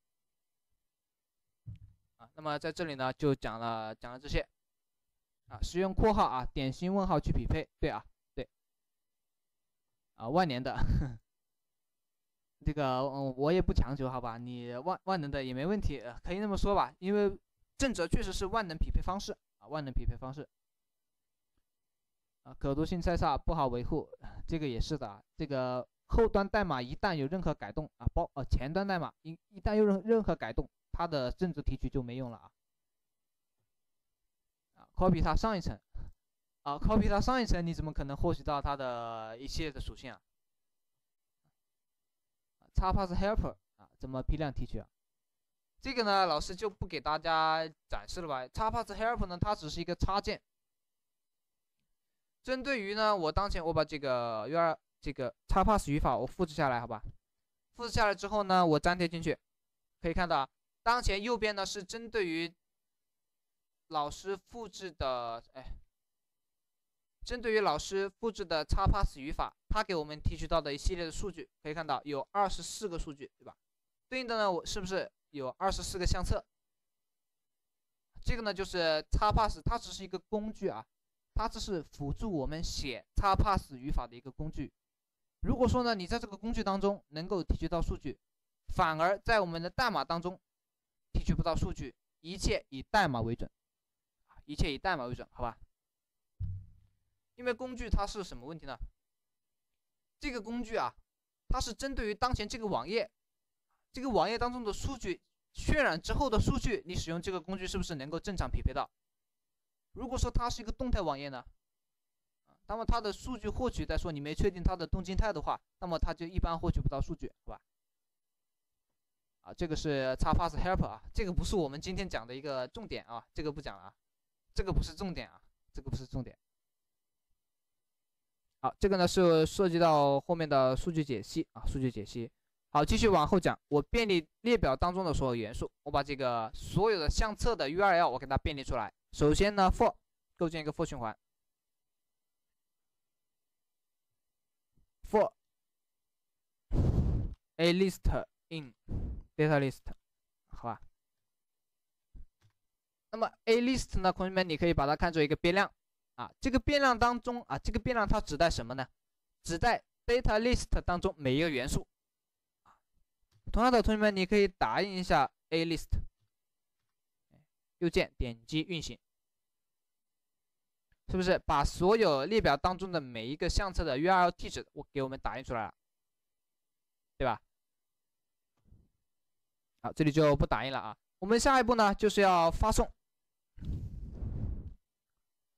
啊，那么在这里呢就讲了讲了这些啊，使用括号啊，点心问号去匹配，对啊，对啊，万年的呵呵这个嗯我也不强求，好吧，你万万能的也没问题，可以那么说吧，因为正则确实是万能匹配方式啊，万能匹配方式啊，可读性太差不好维护，这个也是的啊，这个后端代码一旦有任何改动啊，包呃前端代码一一旦有任任何改动，它的正则提取就没用了啊。啊 ，copy 它上一层，啊 ，copy 它上一层，你怎么可能获取到它的一系列的属性啊？XPath helper 啊，怎么批量提取啊？这个呢，老师就不给大家展示了吧。XPath helper 呢，它只是一个插件，针对于呢，我当前我把这个 U R 这个 XPath 语法我复制下来，好吧？复制下来之后呢，我粘贴进去，可以看到啊，当前右边呢是针对于老师复制的，哎，针对于老师复制的 XPath 语法，它给我们提取到的一系列的数据，可以看到有二十四个数据，对吧？对应的呢，我是不是有二十四个相册？这个呢就是 XPath， 它只是一个工具啊，它只是辅助我们写 XPath 语法的一个工具。如果说呢，你在这个工具当中能够提取到数据，反而在我们的代码当中提取不到数据，一切以代码为准，一切以代码为准，好吧？因为工具它是什么问题呢？这个工具啊，它是针对于当前这个网页，这个网页当中的数据渲染之后的数据，你使用这个工具是不是能够正常匹配到？如果说它是一个动态网页呢，那么它的数据获取在说你没确定它的动静态的话，那么它就一般获取不到数据，好吧？啊，这个是 XPath helper 啊，这个不是我们今天讲的一个重点啊，这个不讲了啊，这个不是重点啊，这个不是重点。好，这个呢是涉及到后面的数据解析啊，数据解析。好，继续往后讲，我便利列表当中的所有元素，我把这个所有的相册的 U R L 我给它便利出来。首先呢 ，for 构建一个 for 循环 ，for a list in data list， 好吧？那么 a list 呢，同学们你可以把它看作一个变量。啊，这个变量当中啊，这个变量它指代什么呢？指代 data list 当中每一个元素。同样的，同学们，你可以打印一下 a list， 右键点击运行，是不是把所有列表当中的每一个相册的 U R L 地址我给我们打印出来了，对吧？好，这里就不打印了啊。我们下一步呢，就是要发送。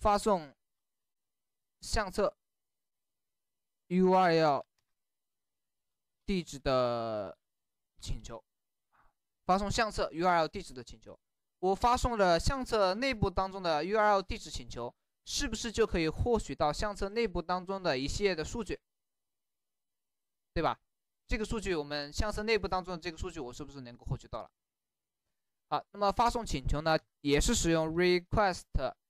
发送相册 U R L 地址的请求，发送相册 U R L 地址的请求。我发送了相册内部当中的 U R L 地址请求，是不是就可以获取到相册内部当中的一系列的数据，对吧？这个数据我们相册内部当中的这个数据，我是不是能够获取到了？好，那么发送请求呢，也是使用 request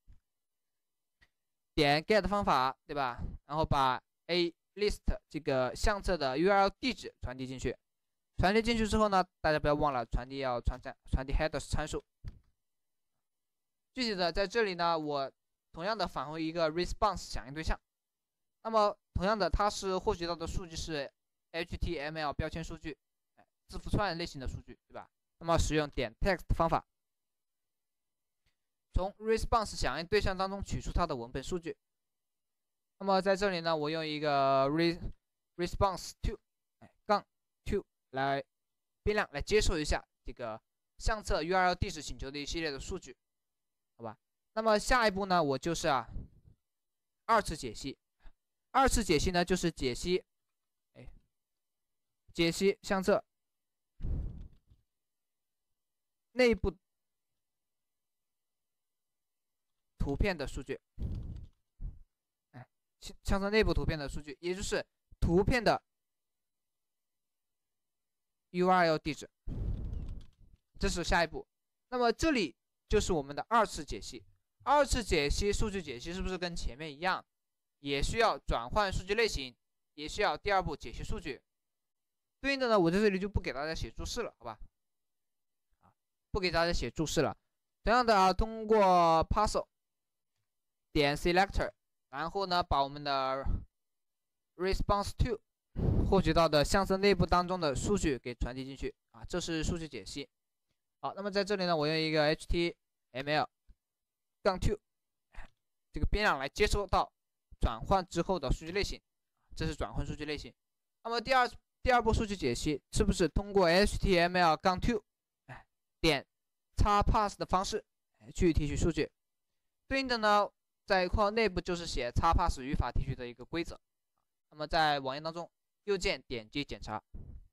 点 get 方法，对吧？然后把 a list 这个相册的 U R L 地址传递进去。传递进去之后呢，大家不要忘了传递要传参传递 header 参数。具体的在这里呢，我同样的返回一个 response 响应对象。那么同样的，它是获取到的数据是 H T M L 标签数据，字符串类型的数据，对吧？那么使用点 text 方法，从 response 响应对象当中取出它的文本数据。那么在这里呢，我用一个 re response to 杠 to 来变量来接受一下这个相册 U R L 地址请求的一系列的数据，好吧？那么下一步呢，我就是啊二次解析。二次解析呢，就是解析，哎，解析相册内部图片的数据，哎，相册内部图片的数据，也就是图片的 U R L 地址，这是下一步。那么这里就是我们的二次解析。二次解析数据解析是不是跟前面一样，也需要转换数据类型，也需要第二步解析数据？对应的呢，我在这里就不给大家写注释了，好吧？啊，不给大家写注释了。同样的啊，通过 parcel 点 selector， 然后呢，把我们的 response to 获取到的相册内部当中的数据给传递进去啊，这是数据解析。好，那么在这里呢，我用一个 H T M L 杠 to 这个编量来接收到转换之后的数据类型，这是转换数据类型。那么第二第二步数据解析是不是通过 H T M L 杠 to 点 xpath 的方式去提取数据？对应的呢，在括号内部就是写 xpath 语法提取的一个规则。那么在网页当中，右键点击检查，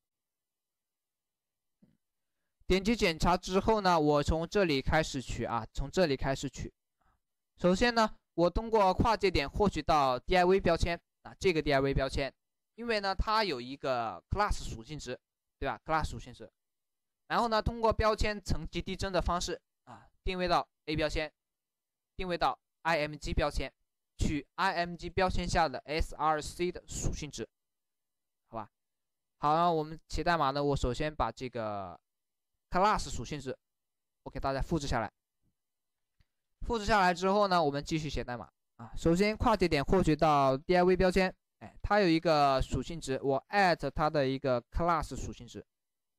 点击检查之后呢，我从这里开始取啊，从这里开始取。首先呢，我通过跨界点获取到 div 标签啊，这个 div 标签，因为呢它有一个 class 属性值，对吧 ？class 属性值。然后呢，通过标签层级递增的方式啊，定位到 a 标签，定位到 img 标签，取 img 标签下的 src 的属性值，好吧？好，那我们写代码呢，我首先把这个 class 属性值我给大家复制下来。复制下来之后呢，我们继续写代码啊。首先跨界点获取到 div 标签，哎，它有一个属性值，我 at 它的一个 class 属性值。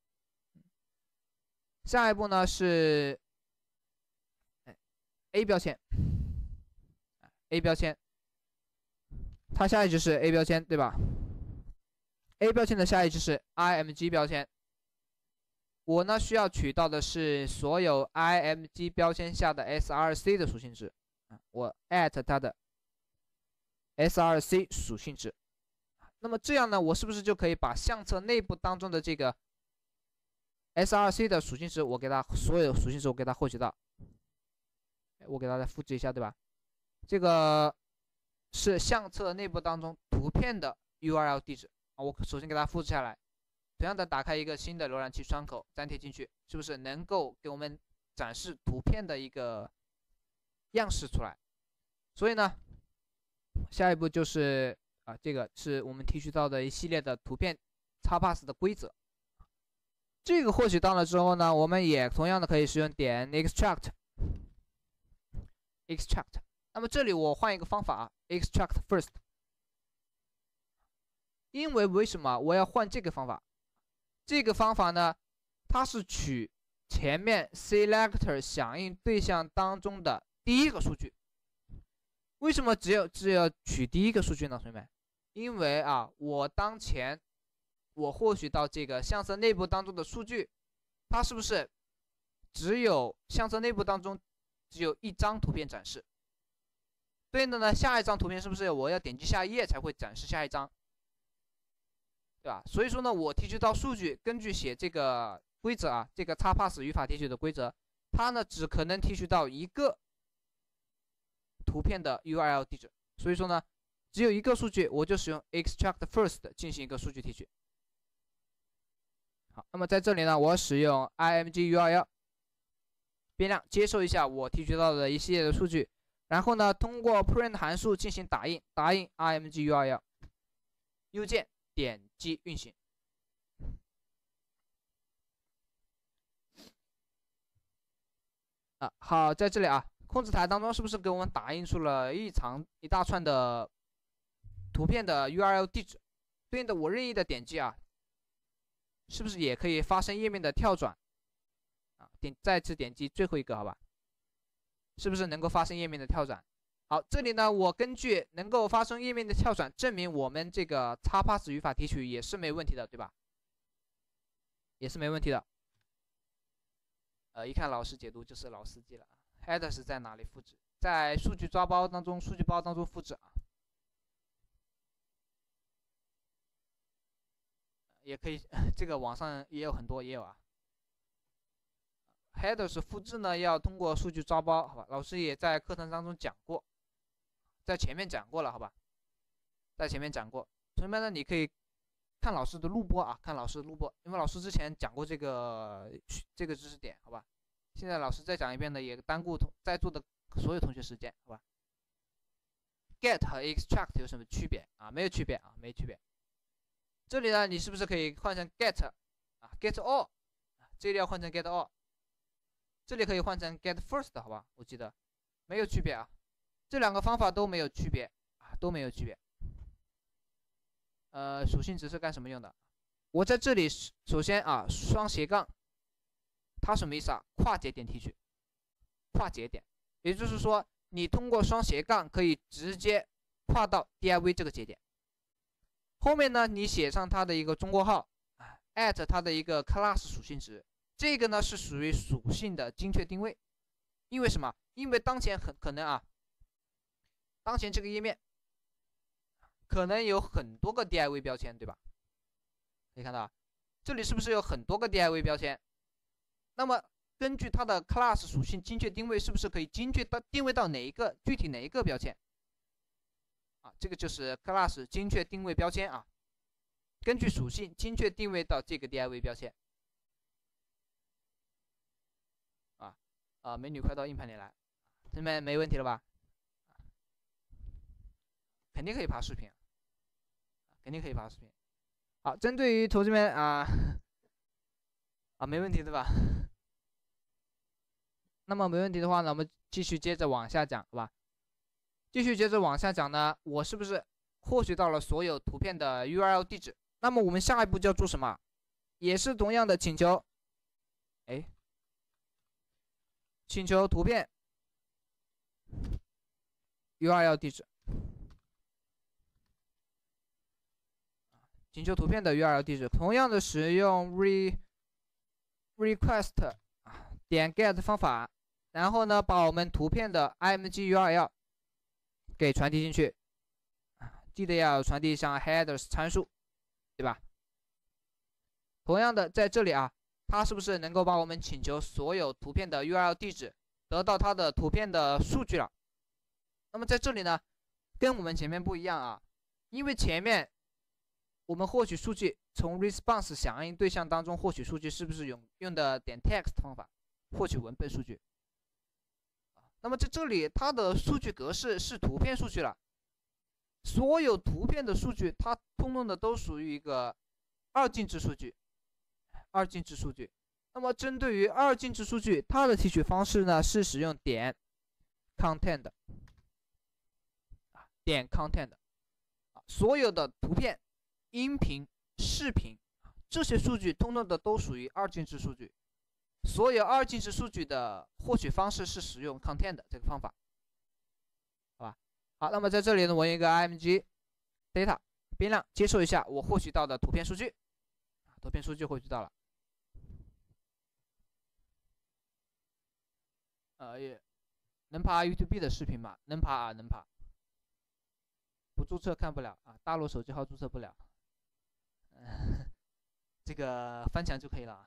下一步呢是 a 标签 ，a 标签，它下一句是 a 标签，对吧 ？a 标签的下一句是 img 标签。我呢需要取到的是所有 img 标签下的 src 的属性值，我 at 它的 src 属性值。那么这样呢，我是不是就可以把相册内部当中的这个 src 的属性值，我给它所有属性值我给它获取到？我给大家复制一下，对吧？这个是相册内部当中图片的 U R L 地址啊，我首先给它复制下来。同样的，打开一个新的浏览器窗口，粘贴进去，是不是能够给我们展示图片的一个样式出来？所以呢，下一步就是啊，这个是我们提取到的一系列的图片 xpath 的规则。这个获取到了之后呢，我们也同样的可以使用点 extract extract。那么这里我换一个方法 ，extract first。因为为什么我要换这个方法？这个方法呢，它是取前面 selector 响应对象当中的第一个数据。为什么只有只有取第一个数据呢，同学们？因为啊，我当前我获取到这个相册内部当中的数据，它是不是只有相册内部当中只有一张图片展示？ 对应的呢，下一张图片是不是我要点击下一页才会展示下一张，对吧？所以说呢，我提取到数据，根据写这个规则啊，这个 X Pass 语法提取的规则，它呢只可能提取到一个图片的 U R L 地址，所以说呢，只有一个数据，我就使用 extract first 进行一个数据提取。好，那么在这里呢，我使用 img U R L 变量接受一下我提取到的一系列的数据，然后呢，通过 print 函数进行打印，打印 img U R L， 右键点击运行。啊，好，在这里啊，控制台当中是不是给我们打印出了一长一大串的图片的 U R L 地址？对应的我任意的点击啊，是不是也可以发生页面的跳转？啊，点再次点击最后一个，好吧？是不是能够发生页面的跳转？好，这里呢，我根据能够发生页面的跳转，证明我们这个 X Pass 语法提取也是没问题的，对吧？也是没问题的。呃，一看老师解读就是老司机了。header 是在哪里复制？在数据抓包当中，数据包当中复制啊，也可以，这个网上也有很多也有啊。header 是复制呢，要通过数据抓包，好吧？老师也在课堂当中讲过，在前面讲过了，好吧？在前面讲过，同学们呢，你可以看老师的录播啊，看老师的录播，因为老师之前讲过这个这个知识点，好吧？现在老师再讲一遍呢，也耽误同在座的所有同学时间，好吧 ？get 和 extract 有什么区别啊？没有区别啊，没区别。这里呢，你是不是可以换成 get 啊 ，get all， 这里要换成 get all， 这里可以换成 get first， 好吧？我记得没有区别啊，这两个方法都没有区别啊，都没有区别。呃，属性值是干什么用的？我在这里首先啊，双斜杠，它什么意思啊？跨节点提取，跨节点，也就是说，你通过双斜杠可以直接跨到 div 这个节点。后面呢，你写上它的一个中括号 ，at 它的一个 class 属性值，这个呢是属于属性的精确定位。因为什么？因为当前很可能啊，当前这个页面可能有很多个 div 标签，对吧？可以看到，这里是不是有很多个 div 标签？那么根据它的 class 属性精确定位，是不是可以精确到定位到哪一个具体哪一个标签？啊，这个就是 class 精确定位标签啊，根据属性精确定位到这个 div 标签。啊啊，美女快到硬盘里来，这边没问题了吧？肯定可以爬视频，肯定可以爬视频。好，针对于同学们啊啊，没问题对吧？那么没问题的话呢，我们继续接着往下讲，好吧？继续接着往下讲呢，我是不是获取到了所有图片的 U R L 地址？那么我们下一步就要做什么？也是同样的请求，哎，请求图片 U R L 地址，请求图片的 U R L 地址，同样的使用 re request 点 get 方法，然后呢，把我们图片的 img U R L 给传递进去，记得要传递上 headers 参数，对吧？同样的，在这里啊，它是不是能够把我们请求所有图片的 U R L 地址得到它的图片的数据了？那么在这里呢，跟我们前面不一样啊，因为前面我们获取数据从 response 响应对象当中获取数据，是不是用用的点 text 方法获取文本数据？那么在这里，它的数据格式是图片数据了，所有图片的数据，它通通的都属于一个二进制数据，二进制数据。那么针对于二进制数据，它的提取方式呢是使用点 content， 点 content， 所有的图片、音频、视频这些数据，通通的都属于二进制数据。所有二进制数据的获取方式是使用 content 这个方法，好吧？好，那么在这里呢，我用一个 img data 变量接受一下我获取到的图片数据，图片数据获取到了，呃，也能爬 YouTube 的视频吗？能爬啊，能爬。 不注册看不了啊，大陆手机号注册不了，嗯，这个翻墙就可以了，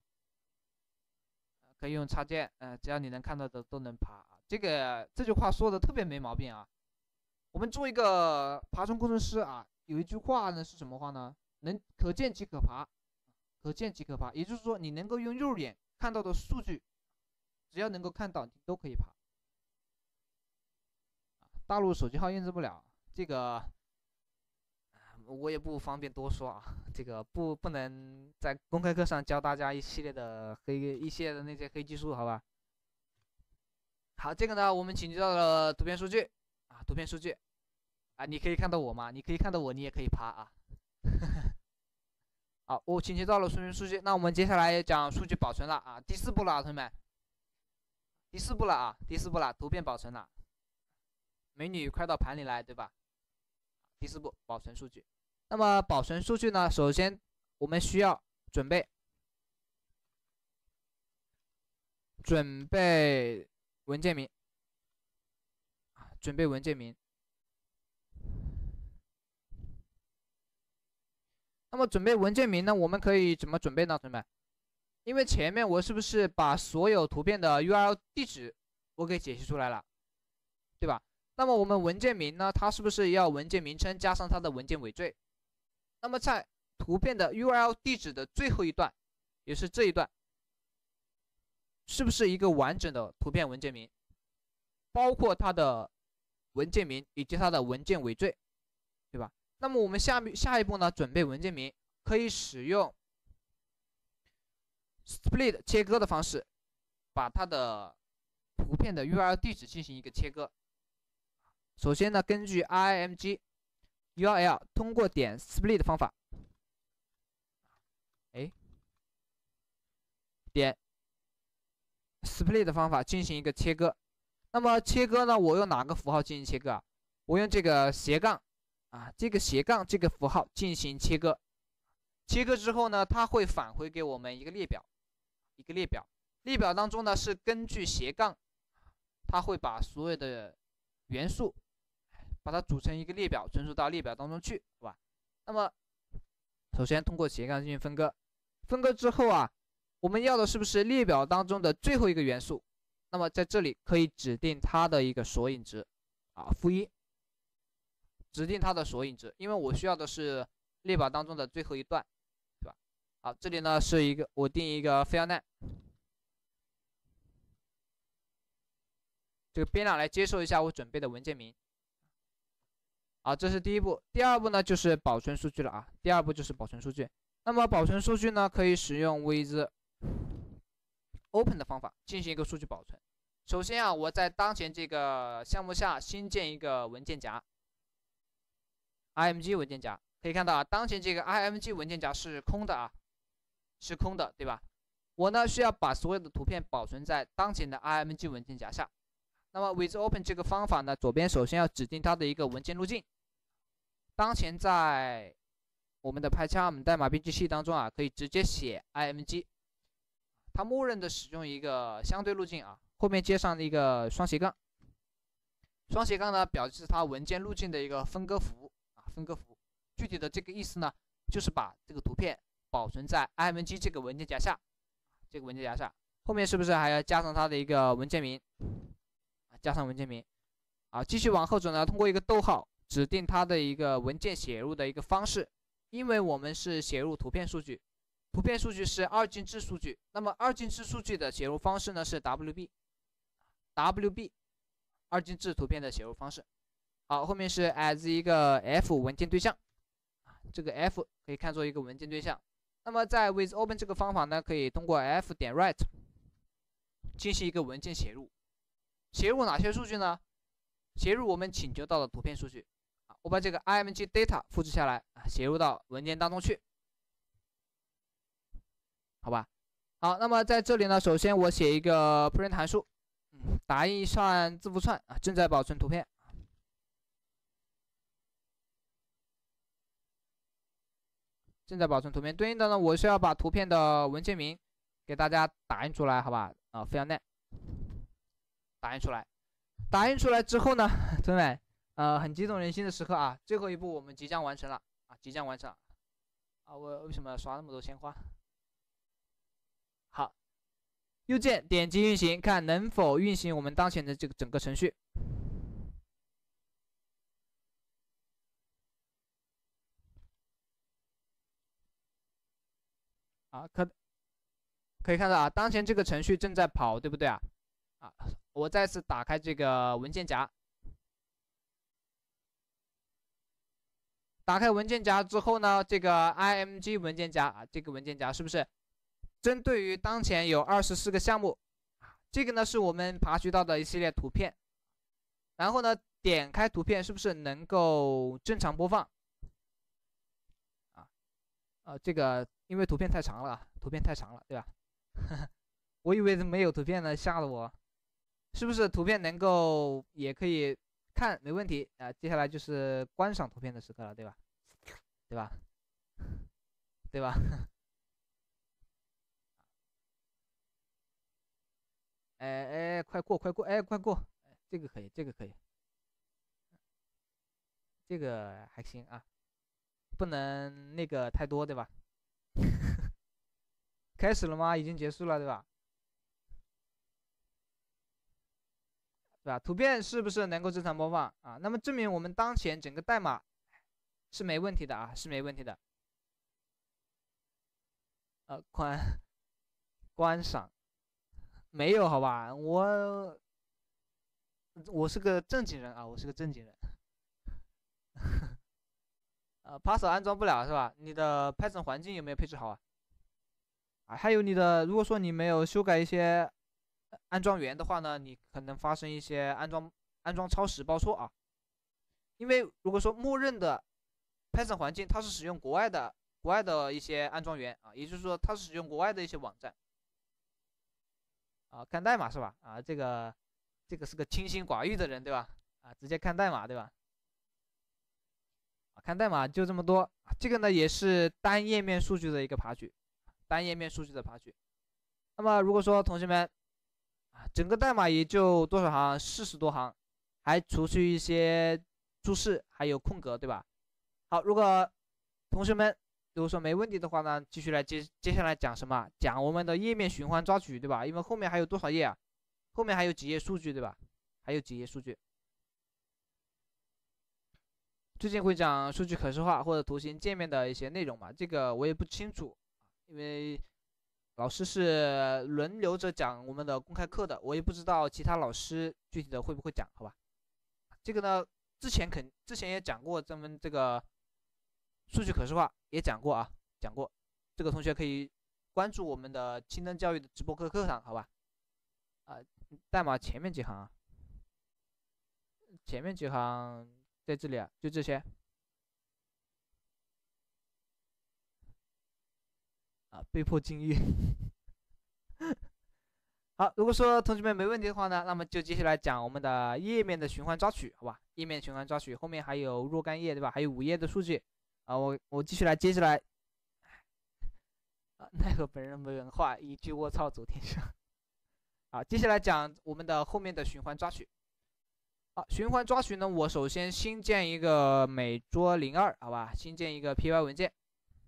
可以用插件，呃，只要你能看到的都能爬。这个这句话说的特别没毛病啊。我们做一个爬虫工程师啊，有一句话呢是什么话呢？能可见即可爬，可见即可爬，也就是说你能够用肉眼看到的数据，只要能够看到，你都可以爬。大陆手机号验证不了，这个我也不方便多说啊，这个不不能在公开课上教大家一系列的黑一系列的那些黑技术，好吧？好，这个呢我们请求到了图片数据啊，图片数据啊，你可以看到我吗？你可以看到我，你也可以爬啊。好，我请求到了图片数据，那我们接下来讲数据保存了啊，第四步了，同学们，第四步了啊，第四步了，图片保存了。美女快到盘里来，对吧？第四步保存数据。那么保存数据呢，首先我们需要准备准备文件名啊，准备文件名。那么准备文件名呢，我们可以怎么准备呢，同学们？因为前面我是不是把所有图片的 U R L 地址我给解析出来了，对吧？那么我们文件名呢，它是不是要文件名称加上它的文件尾缀？那么在图片的 U R L 地址的最后一段，也是这一段，是不是一个完整的图片文件名，包括它的文件名以及它的文件尾缀，对吧？那么我们下面下一步呢，准备文件名，可以使用 split 切割的方式，把它的图片的 U R L 地址进行一个切割。首先呢，根据 I M G U R L 通过点 split 方法，哎，点 split 方法进行一个切割。那么切割呢，我用哪个符号进行切割啊？我用这个斜杠啊，这个斜杠这个符号进行切割。切割之后呢，它会返回给我们一个列表，一个列表。列表当中呢是根据斜杠，它会把所有的元素把它组成一个列表，存储到列表当中去，好吧？那么首先通过斜杠进行分割，分割之后啊，我们要的是不是列表当中的最后一个元素？那么在这里可以指定它的一个索引值啊，负一，指定它的索引值，因为我需要的是列表当中的最后一段，对吧？好，这里呢是一个我定一个 failName， 这个编码来接受一下我准备的文件名。好，这是第一步。第二步呢就是保存数据了啊。第二步就是保存数据。那么保存数据呢，可以使用 with open 的方法进行一个数据保存。首先啊，我在当前这个项目下新建一个文件夹 ，I M G 文件夹。可以看到啊，当前这个 I M G 文件夹是空的啊，是空的，对吧？我呢需要把所有的图片保存在当前的 I M G 文件夹下。那么 with open 这个方法呢，左边首先要指定它的一个文件路径。当前在我们的 PyCharm 代码编辑器当中啊，可以直接写 I M G， 它默认的使用一个相对路径啊，后面接上一个双斜杠，双斜杠呢表示它文件路径的一个分割符啊，分割符。具体的这个意思呢，就是把这个图片保存在 I M G 这个文件夹下，这个文件夹下，后面是不是还要加上它的一个文件名？加上文件名啊，继续往后走呢，通过一个逗号指定它的一个文件写入的一个方式，因为我们是写入图片数据，图片数据是二进制数据，那么二进制数据的写入方式呢是 W B，W B 二进制图片的写入方式。好，后面是 as 一个 F 文件对象，这个 F 可以看作一个文件对象。那么在 with open 这个方法呢，可以通过 F 点 write 进行一个文件写入。写入哪些数据呢？写入我们请求到的图片数据。我把这个 I M G data 复制下来，写入到文件当中去，好吧？好，那么在这里呢，首先我写一个 print 函数，嗯，打印一串字符串啊，正在保存图片，正在保存图片。对应的呢，我是要把图片的文件名给大家打印出来，好吧？啊 ，failName。打印出来，打印出来之后呢，同学们， 呃，很激动人心的时刻啊，最后一步我们即将完成了啊，即将完成了啊！我为什么要刷那么多鲜花？好，右键点击运行，看能否运行我们当前的这个整个程序。啊，可可以看到啊，当前这个程序正在跑，对不对啊？啊，我再次打开这个文件夹。打开文件夹之后呢，这个 I M G 文件夹啊，这个文件夹是不是针对于当前有二十四个项目？这个呢是我们爬渠道的一系列图片，然后呢点开图片是不是能够正常播放？啊，呃，这个因为图片太长了，图片太长了，对吧？我以为没有图片呢，吓得我。是不是图片能够也可以？看没问题啊，接下来就是观赏图片的时刻了，对吧？对吧？对吧？哎哎，快过快过，哎快过，这个可以，这个可以，这个还行啊，不能那个太多，对吧？开始了吗？已经结束了，对吧？对吧？图片是不是能够正常播放啊？那么证明我们当前整个代码是没问题的啊，是没问题的。呃，观观赏没有好吧？我我是个正经人啊，我是个正经人。呃 ，Parser 安装不了是吧？你的 Python 环境有没有配置好啊？啊，还有你的，如果说你没有修改一些安装源的话呢，你可能发生一些安装安装超时报错啊。因为如果说默认的 Python 环境它是使用国外的国外的一些安装源啊，也就是说它是使用国外的一些网站啊，看代码是吧？啊，这个这个是个清心寡欲的人对吧？啊，直接看代码对吧？啊，看代码就这么多，这个呢也是单页面数据的一个爬取，单页面数据的爬取。那么如果说同学们啊，整个代码也就多少行，四十多行，还除去一些注释，还有空格，对吧？好，如果同学们如果说没问题的话呢，继续来接接下来讲什么？讲我们的页面循环抓取，对吧？因为后面还有多少页啊？后面还有几页数据，对吧？还有几页数据。最近会讲数据可视化或者图形界面的一些内容嘛？这个我也不清楚，因为老师是轮流着讲我们的公开课的，我也不知道其他老师具体的会不会讲，好吧？这个呢，之前肯之前也讲过，咱们这个数据可视化也讲过啊，讲过。这个同学可以关注我们的青灯教育的直播课课堂，好吧？啊，代码前面几行啊，前面几行在这里啊，就这些。啊，被迫禁欲。好，如果说同学们没问题的话呢，那么就接下来讲我们的页面的循环抓取，好吧？页面循环抓取后面还有若干页，对吧？还有五页的数据啊，我我继续来接下来。啊，奈何本人没文化，一句卧槽走天上。啊，接下来讲我们的后面的循环抓取。啊，循环抓取呢，我首先新建一个美桌零二，好吧？新建一个 P Y 文件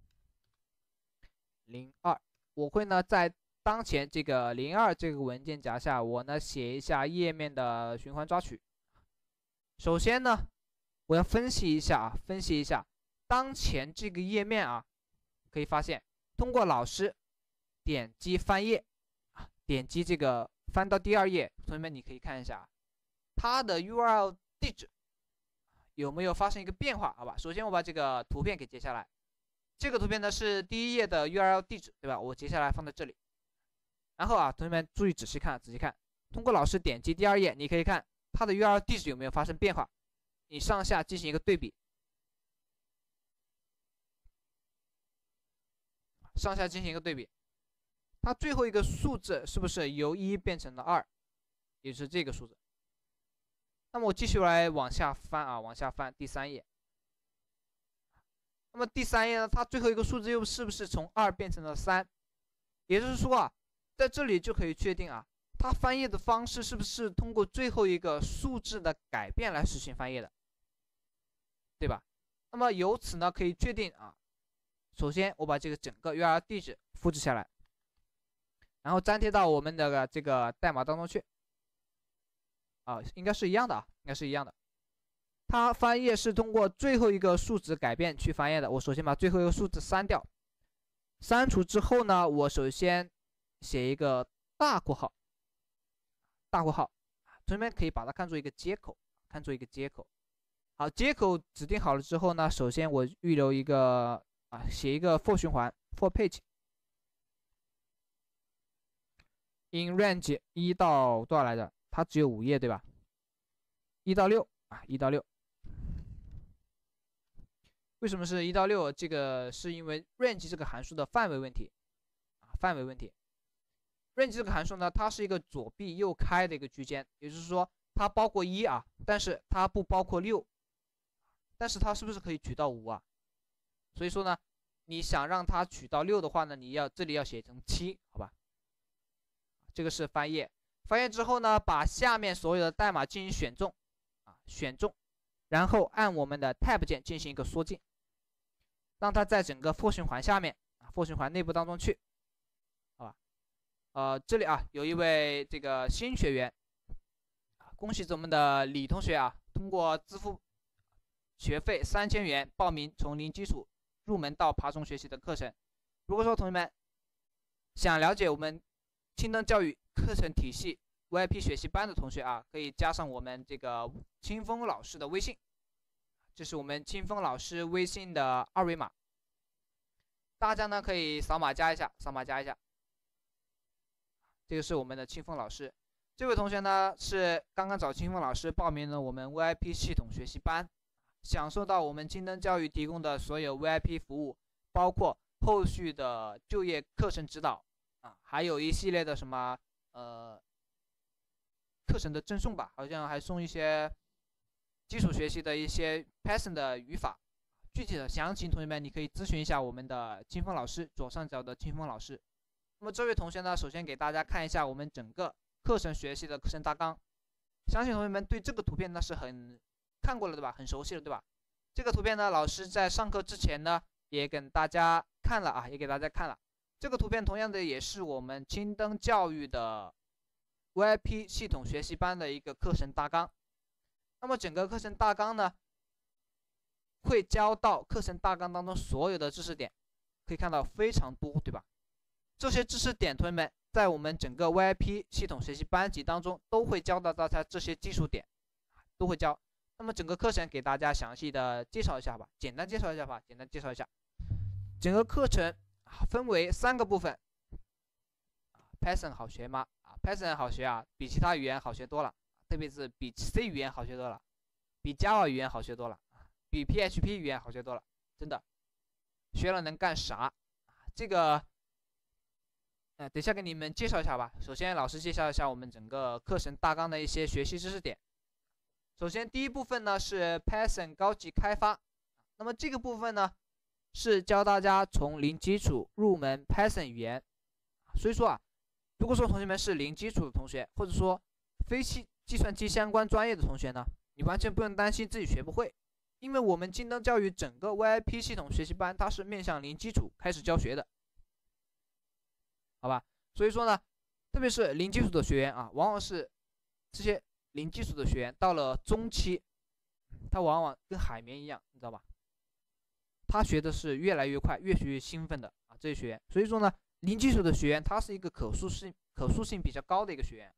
零二，我会呢在当前这个零二这个文件夹下，我呢写一下页面的循环抓取。首先呢，我要分析一下啊，分析一下当前这个页面啊，可以发现通过老师点击翻页啊，点击这个翻到第二页，同学们你可以看一下它的 U R L 地址有没有发生一个变化，好吧？首先我把这个图片给截下来。这个图片呢是第一页的 U R L 地址，对吧？我接下来放在这里。然后啊，同学们注意仔细看，仔细看。通过老师点击第二页，你可以看它的 U R L 地址有没有发生变化。你上下进行一个对比，上下进行一个对比。它最后一个数字是不是由一变成了二，也就是这个数字？那么我继续来往下翻啊，往下翻第三页。那么第三页呢，它最后一个数字又是不是从二变成了三？也就是说啊，在这里就可以确定啊，它翻页的方式是不是通过最后一个数字的改变来实行翻页的？ 对吧？那么由此呢可以确定啊，首先我把这个整个 U R L 地址复制下来，然后粘贴到我们的这个代码当中去。啊，应该是一样的啊，应该是一样的。它翻页是通过最后一个数值改变去翻页的。我首先把最后一个数字删掉，删除之后呢，我首先写一个大括号，大括号，同学们可以把它看作一个接口，看作一个接口。好，接口指定好了之后呢，首先我预留一个啊，写一个 for 循环 for page in range 一到多少来着？它只有五页对吧？一到六啊，一到六。为什么是一到六？这个是因为 range 这个函数的范围问题啊，范围问题。range 这个函数呢，它是一个左闭右开的一个区间，也就是说它包括一啊，但是它不包括六。但是它是不是可以取到五啊？所以说呢，你想让它取到六的话呢，你要这里要写成七，好吧？这个是翻页。翻页之后呢，把下面所有的代码进行选中，啊，选中，然后按我们的 Tab 键进行一个缩进，让它在整个 for 循环下面，啊 ，for 循环内部当中去，好吧？呃，这里啊，有一位这个新学员，恭喜咱们的李同学啊，通过支付学费三千元报名从零基础入门到爬虫学习的课程。如果说同学们想了解我们青灯教育课程体系 V I P 学习班的同学啊，可以加上我们这个清风老师的微信，这是我们清风老师微信的二维码，大家呢可以扫码加一下，扫码加一下。这个是我们的清风老师，这位同学呢是刚刚找清风老师报名了我们 V I P 系统学习班，享受到我们青灯教育提供的所有 V I P 服务，包括后续的就业课程指导。啊，还有一系列的什么呃课程的赠送吧，好像还送一些基础学习的一些 Python 的语法，具体的详情同学们你可以咨询一下我们的清风老师，左上角的清风老师。那么这位同学呢，首先给大家看一下我们整个课程学习的课程大纲，相信同学们对这个图片呢是很看过了对吧？很熟悉了对吧？这个图片呢，老师在上课之前呢也给大家看了啊，也给大家看了。这个图片同样的也是我们青灯教育的 V I P 系统学习班的一个课程大纲。那么整个课程大纲呢，会教到课程大纲当中所有的知识点，可以看到非常多，对吧？这些知识点，同学们在我们整个 V I P 系统学习班级当中都会教到大家这些基础点，都会教。那么整个课程给大家详细的介绍一下吧，简单介绍一下吧，简单介绍一下整个课程。分为三个部分。Python 好学吗？啊 ，Python 好学啊，比其他语言好学多了，特别是比 C 语言好学多了，比 Java 语言好学多了，比 P H P 语言好学多了，真的。学了能干啥？这个，呃，等一下给你们介绍一下吧。首先，老师介绍一下我们整个课程大纲的一些学习知识点。首先，第一部分呢是 Python 高级开发，那么这个部分呢，是教大家从零基础入门 Python 语言，所以说啊，如果说同学们是零基础的同学，或者说非计计算机相关专业的同学呢，你完全不用担心自己学不会，因为我们青灯教育整个 V I P 系统学习班它是面向零基础开始教学的，好吧？所以说呢，特别是零基础的学员啊，往往是这些零基础的学员到了中期，他往往跟海绵一样，你知道吧？他学的是越来越快，越学越兴奋的啊，这些学员。所以说呢，零基础的学员，他是一个可塑性可塑性比较高的一个学员。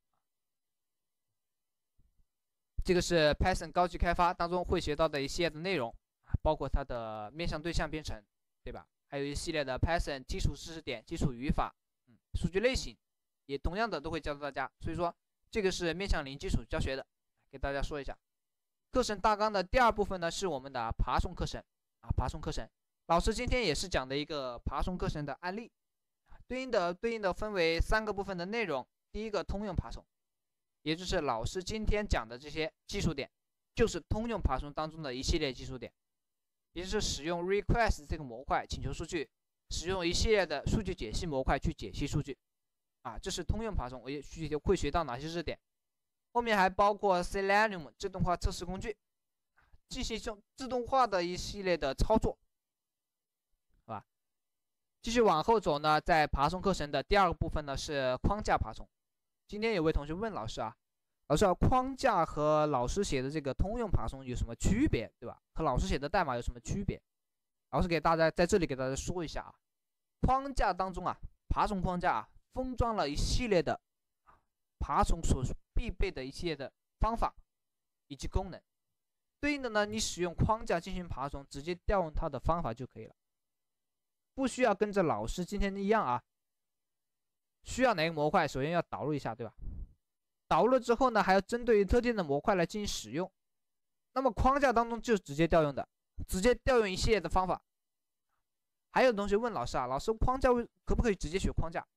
这个是 Python 高级开发当中会学到的一系列的内容，包括它的面向对象编程，对吧？还有一系列的 Python 基础知识点、基础语法，嗯，数据类型，也同样的都会教大家。所以说，这个是面向零基础教学的，给大家说一下。课程大纲的第二部分呢，是我们的爬虫课程。啊，爬虫课程，老师今天也是讲的一个爬虫课程的案例，对应的对应的分为三个部分的内容。第一个通用爬虫，也就是老师今天讲的这些技术点，就是通用爬虫当中的一系列技术点，也就是使用 request 这个模块请求数据，使用一系列的数据解析模块去解析数据。啊，这是通用爬虫，我也具体会学到哪些知识点。后面还包括 Selenium 自动化测试工具。 进行这种自动化的一系列的操作，好吧？继续往后走呢，在爬虫课程的第二个部分呢是框架爬虫。今天有位同学问老师啊，老师啊，框架和老师写的这个通用爬虫有什么区别，对吧？和老师写的代码有什么区别？老师给大家在这里给大家说一下啊，框架当中啊，爬虫框架啊，封装了一系列的爬虫所必备的一系列的方法以及功能。对应的呢，你使用框架进行爬虫，直接调用它的方法就可以了，不需要跟着老师今天一样啊。需要哪个模块，首先要导入一下，对吧？导入了之后呢，还要针对于特定的模块来进行使用。那么框架当中就直接调用的，直接调用一系列的方法。还有同学问老师啊，老师框架可不可以直接学框架？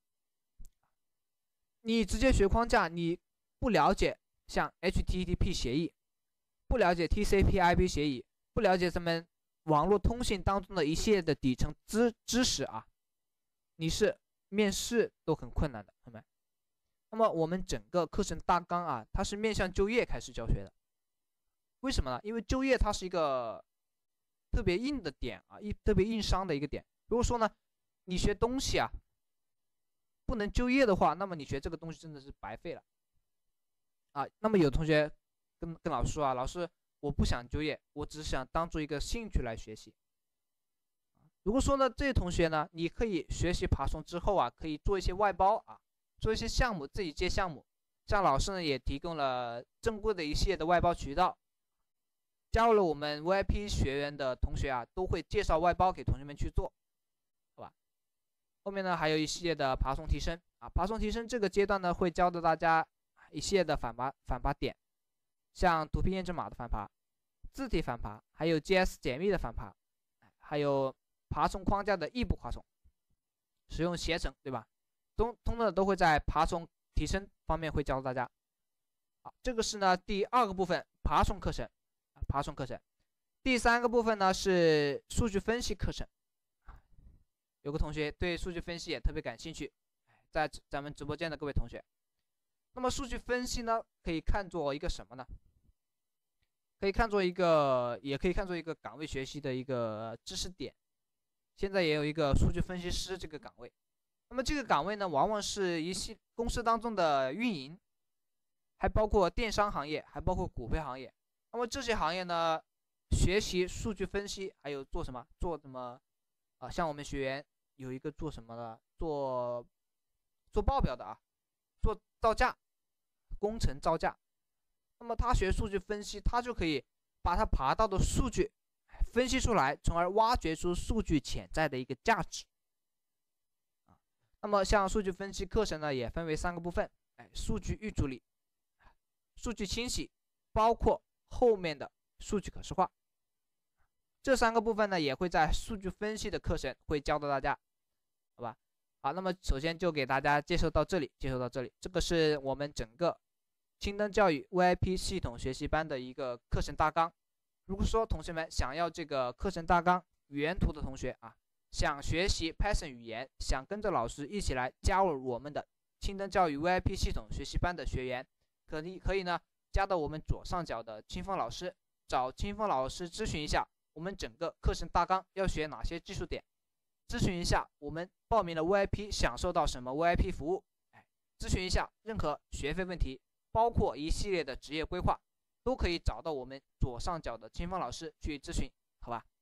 你直接学框架，你不了解像 H T T P 协议，不了解 T C P/I P 协议，不了解咱们网络通信当中的一系列的底层知知识啊，你是面试都很困难的，明白？那么我们整个课程大纲啊，它是面向就业开始教学的。为什么呢？因为就业它是一个特别硬的点啊，一特别硬伤的一个点。如果说呢，你学东西啊，不能就业的话，那么你学这个东西真的是白费了啊。那么有同学跟跟老师说啊，老师我不想就业，我只想当做一个兴趣来学习。如果说呢，这些同学呢，你可以学习爬虫之后啊，可以做一些外包啊，做一些项目，自己接项目。像老师呢，也提供了正规的一系列的外包渠道。加入了我们 V I P 学员的同学啊，都会介绍外包给同学们去做，好吧？后面呢，还有一系列的爬虫提升啊，爬虫提升这个阶段呢，会教到大家一系列的反爬反爬点，像图片验证码的反爬、字体反爬，还有 G S 解密的反爬，还有爬虫框架的异步爬虫，使用携程，对吧？通通的都会在爬虫提升方面会教大家。好，这个是呢第二个部分爬虫课程，爬虫课程。第三个部分呢是数据分析课程。有个同学对数据分析也特别感兴趣，在咱们直播间的各位同学，那么数据分析呢，可以看作一个什么呢？可以看作一个，也可以看作一个岗位学习的一个知识点。现在也有一个数据分析师这个岗位，那么这个岗位呢，往往是一系公司当中的运营，还包括电商行业，还包括股票行业。那么这些行业呢，学习数据分析，还有做什么？做什么？啊，像我们学员有一个做什么的？做做报表的啊，做造价，工程造价。那么他学数据分析，他就可以把他爬到的数据分析出来，从而挖掘出数据潜在的一个价值。啊，那么像数据分析课程呢，也分为三个部分，哎，数据预处理、数据清洗，包括后面的数据可视化。这三个部分呢，也会在数据分析的课程会教到大家，好吧？好，那么首先就给大家介绍到这里，介绍到这里，这个是我们整个青灯教育 V I P 系统学习班的一个课程大纲。如果说同学们想要这个课程大纲原图的同学啊，想学习 Python 语言，想跟着老师一起来加入我们的青灯教育 V I P 系统学习班的学员，可以可以呢加到我们左上角的清风老师，找清风老师咨询一下我们整个课程大纲要学哪些技术点，咨询一下我们报名了 V I P 享受到什么 V I P 服务，哎，咨询一下任何学费问题，包括一系列的职业规划，都可以找到我们左上角的清风老师去咨询，好吧？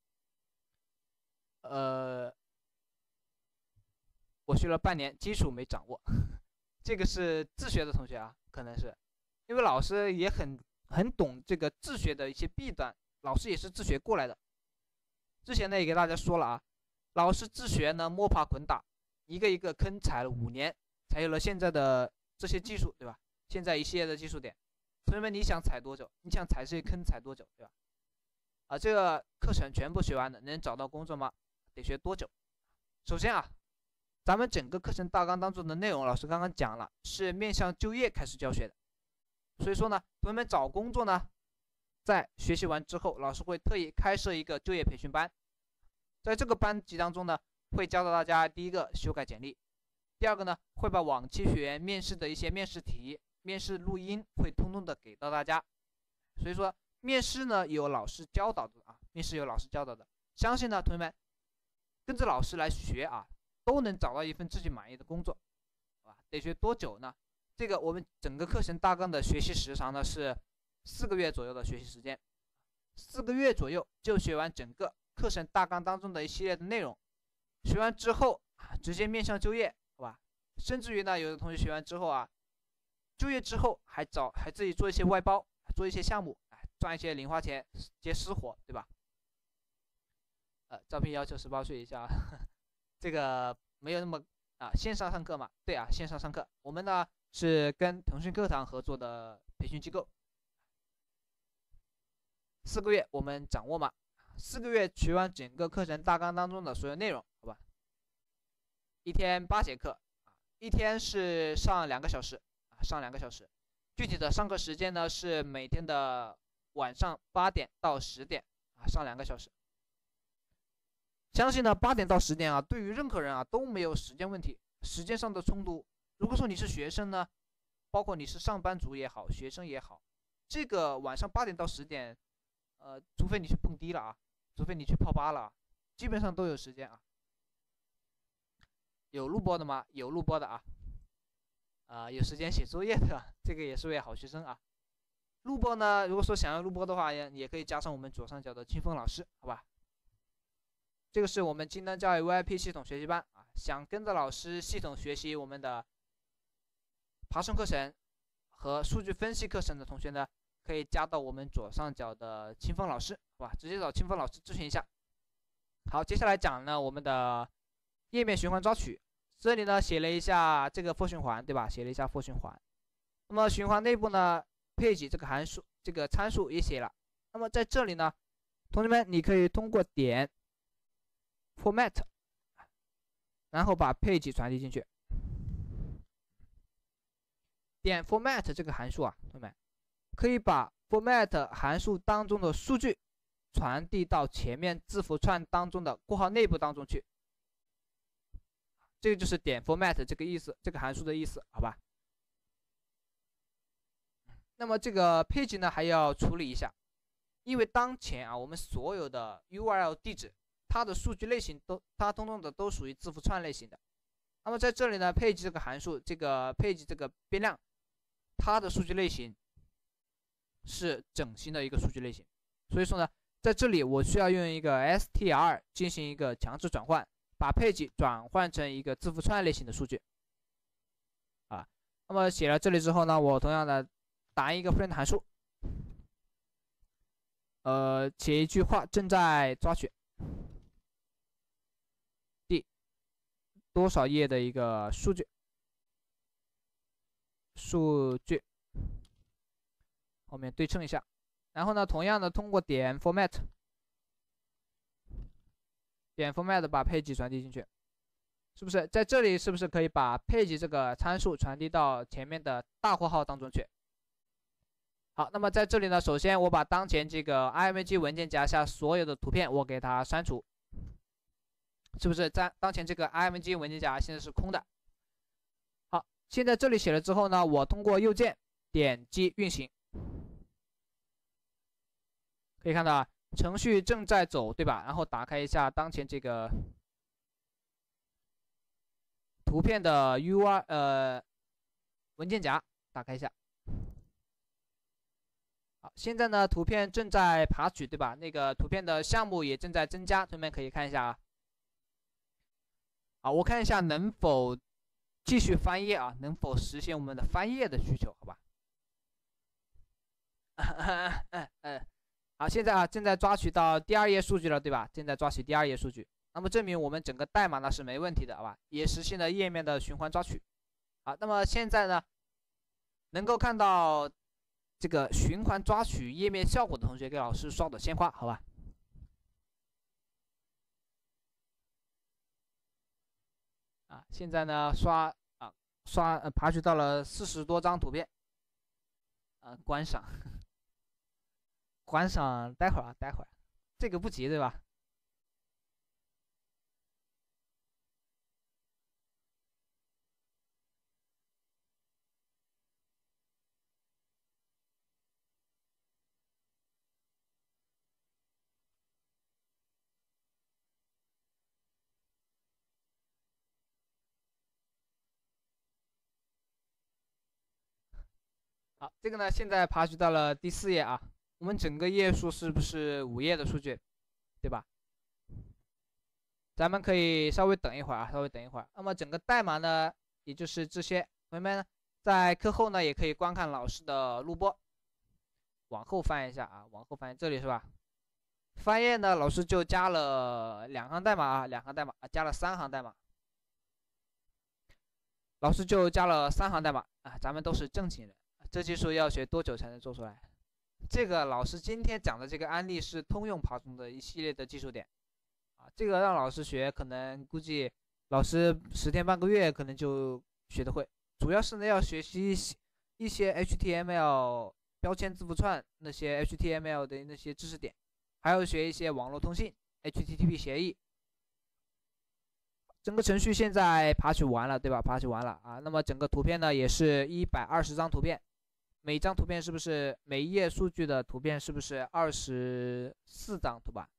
呃，我学了半年，基础没掌握，这个是自学的同学啊，可能是因为老师也很很懂这个自学的一些弊端。老师也是自学过来的，之前呢也给大家说了啊，老师自学呢摸爬滚打，一个一个坑踩了五年，才有了现在的这些技术，对吧？现在一系列的技术点，同学们你想踩多久？你想踩这些坑踩多久，对吧？啊，这个课程全部学完了，能找到工作吗？得学多久？首先啊，咱们整个课程大纲当中的内容，老师刚刚讲了，是面向就业开始教学的，所以说呢，同学们找工作呢。在学习完之后，老师会特意开设一个就业培训班，在这个班级当中呢，会教导大家第一个修改简历，第二个呢，会把往期学员面试的一些面试题、面试录音会通通的给到大家。所以说， 面试呢有老师教导的啊，面试有老师教导的，相信呢同学们跟着老师来学啊，都能找到一份自己满意的工作，好吧？得学多久呢？这个我们整个课程大纲的学习时长呢是四个月左右的学习时间，四个月左右就学完整个课程大纲当中的一系列的内容，学完之后啊，直接面向就业，好吧？甚至于呢，有的同学学完之后啊，就业之后还找还自己做一些外包，做一些项目，哎，赚一些零花钱，接私活，对吧？呃，招聘要求十八岁以下，这个没有那么啊，线上上课嘛？对啊，线上上课，我们呢是跟腾讯课堂合作的培训机构，四个月我们掌握嘛，四个月学完整个课程大纲当中的所有内容，好吧？一天八节课啊，一天是上两个小时啊，上两个小时，具体的上课时间呢是每天的晚上八点到十点啊，上两个小时。相信呢，八点到十点啊，对于任何人啊都没有时间问题，时间上的冲突。如果说你是学生呢，包括你是上班族也好，学生也好，这个晚上八点到十点，呃，除非你去蹦迪了啊，除非你去泡吧了，基本上都有时间啊。有录播的吗？有录播的啊，啊、呃，有时间写作业的，这个也是位好学生啊。录播呢，如果说想要录播的话，也也可以加上我们左上角的清风老师，好吧？这个是我们金灯教育 V I P 系统学习班啊，想跟着老师系统学习我们的爬升课程和数据分析课程的同学呢，可以加到我们左上角的清风老师，好吧？直接找清风老师咨询一下。好，接下来讲呢我们的页面循环抓取，这里呢写了一下这个 for 循环，对吧？写了一下 for 循环。那么循环内部呢 page 这个函数这个参数也写了。那么在这里呢，同学们你可以通过点 format， 然后把 page 传递进去。点 format 这个函数啊，同学们可以把 format 函数当中的数据传递到前面字符串当中的括号内部当中去。这个就是点 format 这个意思，这个函数的意思，好吧？那么这个 page 呢还要处理一下，因为当前啊我们所有的 U R L 地址，它的数据类型都它通通的都属于字符串类型的。那么在这里呢 page 这个函数，这个 page 这个变量，它的数据类型是整形的一个数据类型，所以说呢，在这里我需要用一个 str 进行一个强制转换，把 page 转换成一个字符串类型的数据啊。那么写了这里之后呢，我同样的打一个 print 函数，呃，写一句话正在抓取第多少页的一个数据数据。后面对称一下，然后呢，同样的通过点 format， 点 format 把 page 传递进去，是不是在这里是不是可以把 page 这个参数传递到前面的大括号当中去？好，那么在这里呢，首先我把当前这个 I M G 文件夹下所有的图片我给它删除，是不是在当前这个 I M G 文件夹现在是空的？好，现在这里写了之后呢，我通过右键点击运行。可以看到啊，程序正在走，对吧？然后打开一下当前这个图片的 U R 呃文件夹，打开一下。好，现在呢图片正在爬取，对吧？那个图片的项目也正在增加，同学们可以看一下啊。好，我看一下能否继续翻页啊，能否实现我们的翻页的需求？好吧。嗯嗯。好，现在啊正在抓取到第二页数据了，对吧？正在抓取第二页数据，那么证明我们整个代码呢是没问题的，好吧？也实现了页面的循环抓取。好，那么现在呢，能够看到这个循环抓取页面效果的同学，给老师刷朵鲜花，好吧？啊，现在呢刷啊刷呃爬取到了四十多张图片，啊，观赏。观赏，待会儿啊，待会儿，这个不急，对吧？ 好，这个呢，现在爬取到了第四页啊。我们整个页数是不是五页的数据，对吧？咱们可以稍微等一会儿啊，稍微等一会儿。那么整个代码呢，也就是这些，同学们在课后呢也可以观看老师的录播。往后翻一下啊，往后翻，这里是吧？翻页呢，老师就加了两行代码啊，两行代码啊，加了三行代码。老师就加了三行代码啊，咱们都是正经人，这技术要学多久才能做出来？这个老师今天讲的这个案例是通用爬虫的一系列的技术点啊，这个让老师学，可能估计老师十天半个月可能就学得会。主要是呢要学习一些 H T M L 标签字符串那些 H T M L 的那些知识点，还要学一些网络通信 H T T P 协议。整个程序现在爬取完了，对吧？爬取完了啊。那么整个图片呢，也是一百二十张图片，每张图片是不是每一页数据的图片是不是二十四张图吧？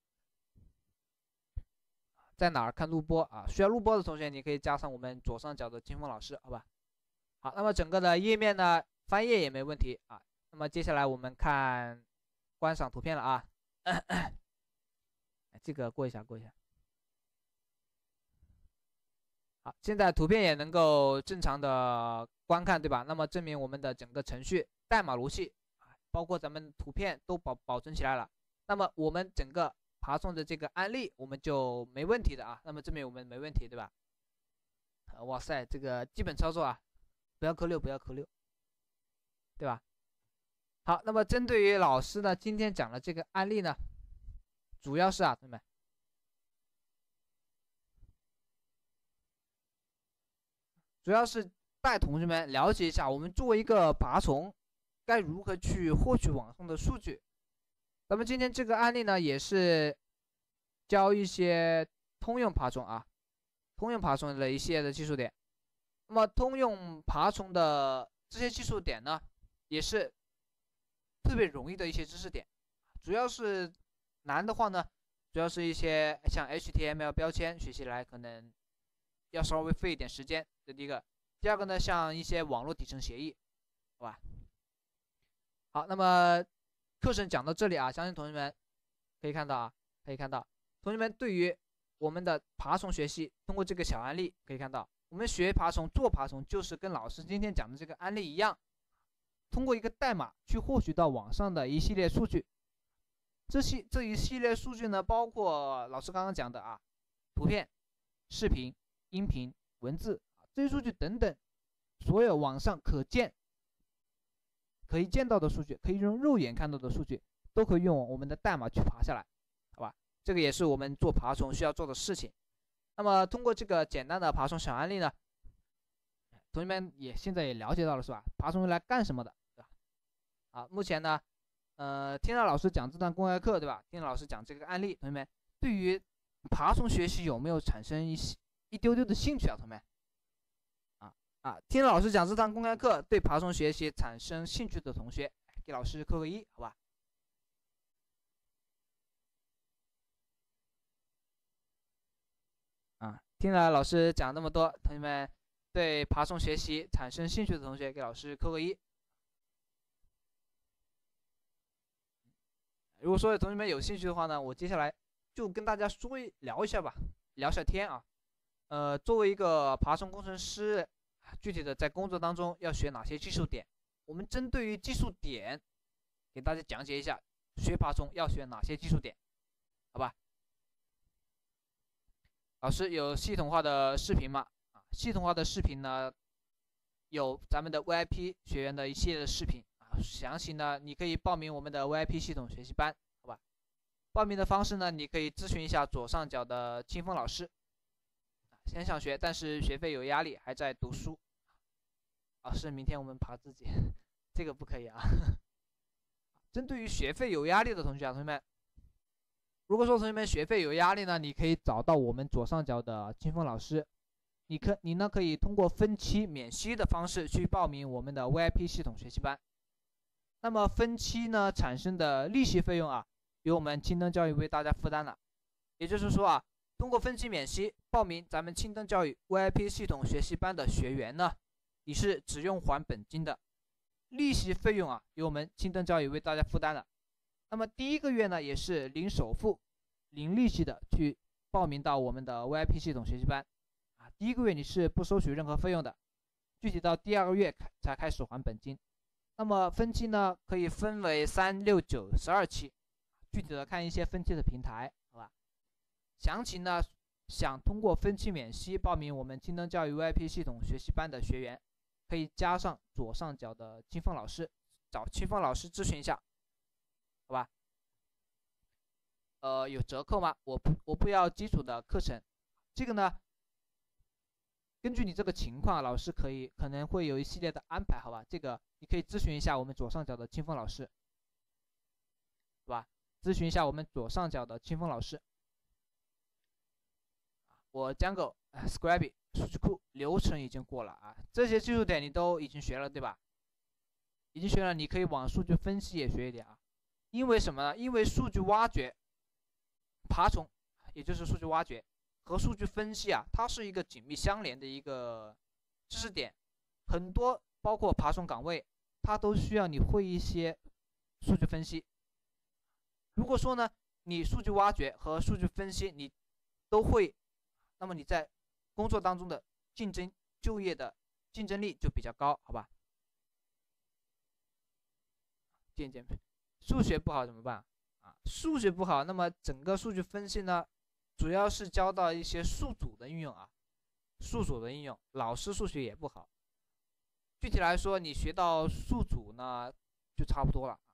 在哪儿看录播啊？需要录播的同学，你可以加上我们左上角的金峰老师，好吧？好，那么整个的页面呢，翻页也没问题啊。那么接下来我们看观赏图片了啊。这个过一下，过一下。好，现在图片也能够正常的观看，对吧？那么证明我们的整个程序代码逻辑，包括咱们图片都保保存起来了。那么我们整个爬虫的这个案例我们就没问题的啊。那么证明我们没问题，对吧？哇塞，这个基本操作啊，不要扣六，不要扣六，对吧？好，那么针对于老师呢今天讲的这个案例呢，主要是啊，同学们。主要是带同学们了解一下，我们作为一个爬虫，该如何去获取网上的数据。咱们今天这个案例呢，也是教一些通用爬虫啊，通用爬虫的一系列的技术点。那么通用爬虫的这些技术点呢，也是特别容易的一些知识点。主要是难的话呢，主要是一些像 H T M L 标签学习来可能要稍微费一点时间，这第一个。第二个呢，像一些网络底层协议，好吧？好，那么课程讲到这里啊，相信同学们可以看到啊，可以看到同学们对于我们的爬虫学习，通过这个小案例可以看到，我们学爬虫做爬虫就是跟老师今天讲的这个案例一样，通过一个代码去获取到网上的一系列数据。这系这一系列数据呢，包括老师刚刚讲的啊，图片、视频、音频、文字这些数据等等，所有网上可见、可以见到的数据，可以用肉眼看到的数据，都可以用我们的代码去爬下来，好吧？这个也是我们做爬虫需要做的事情。那么通过这个简单的爬虫小案例呢，同学们也现在也了解到了是吧？爬虫用来干什么的，对吧？啊，目前呢，呃，听了老师讲这段公开课，对吧？听了老师讲这个案例，同学们对于爬虫学习有没有产生一些一丢丢的兴趣啊？同学们？啊，听老师讲这堂公开课，对爬虫学习产生兴趣的同学，给老师扣个一，好吧？啊，听了老师讲那么多，同学们对爬虫学习产生兴趣的同学，给老师扣个一。如果说有同学们有兴趣的话呢，我接下来就跟大家说一聊一下吧，聊下天啊。呃，作为一个爬虫工程师。具体的在工作当中要学哪些技术点，我们针对于技术点给大家讲解一下，学爬虫要学哪些技术点，好吧？老师有系统化的视频吗？啊，系统化的视频呢，有咱们的 V I P 学员的一系列的视频啊，详细呢你可以报名我们的 V I P 系统学习班，好吧？报名的方式呢，你可以咨询一下左上角的清风老师。先想学，但是学费有压力，还在读书。老师，明天我们爬自己，这个不可以啊。针对于学费有压力的同学啊，同学们，如果说同学们学费有压力呢，你可以找到我们左上角的清风老师，你可你呢可以通过分期免息的方式去报名我们的 V I P 系统学习班。那么分期呢产生的利息费用啊，由我们青灯教育为大家负担了。也就是说啊。通过分期免息报名咱们青灯教育 V I P 系统学习班的学员呢，你是只用还本金的， 利息费用啊，由我们青灯教育为大家负担的。那么第一个月呢，也是零首付、零利息的去报名到我们的 V I P 系统学习班啊。第一个月你是不收取任何费用的，具体到第二个月才开始还本金。那么分期呢，可以分为三、六、九、十二期，具体的看一些分期的平台，好吧？详情呢，想通过分期免息报名我们青灯教育 V I P 系统学习班的学员，可以加上左上角的清风老师，找清风老师咨询一下，好吧？呃，有折扣吗？我不，我不要基础的课程，这个呢，根据你这个情况，老师可以可能会有一系列的安排，好吧？这个你可以咨询一下我们左上角的清风老师，好吧？咨询一下我们左上角的清风老师。我 Django、Scribe 数据库流程已经过了啊，这些技术点你都已经学了，对吧？已经学了，你可以往数据分析也学一点啊。因为什么呢？因为数据挖掘、爬虫，也就是数据挖掘和数据分析啊，它是一个紧密相连的一个知识点。很多包括爬虫岗位，它都需要你会一些数据分析。如果说呢，你数据挖掘和数据分析你都会，那么你在工作当中的竞争、就业的竞争力就比较高，好吧？渐渐数学不好怎么办啊？数学不好，那么整个数据分析呢，主要是教到一些数组的应用啊，数组的应用，老师数学也不好。具体来说，你学到数组呢，就差不多了。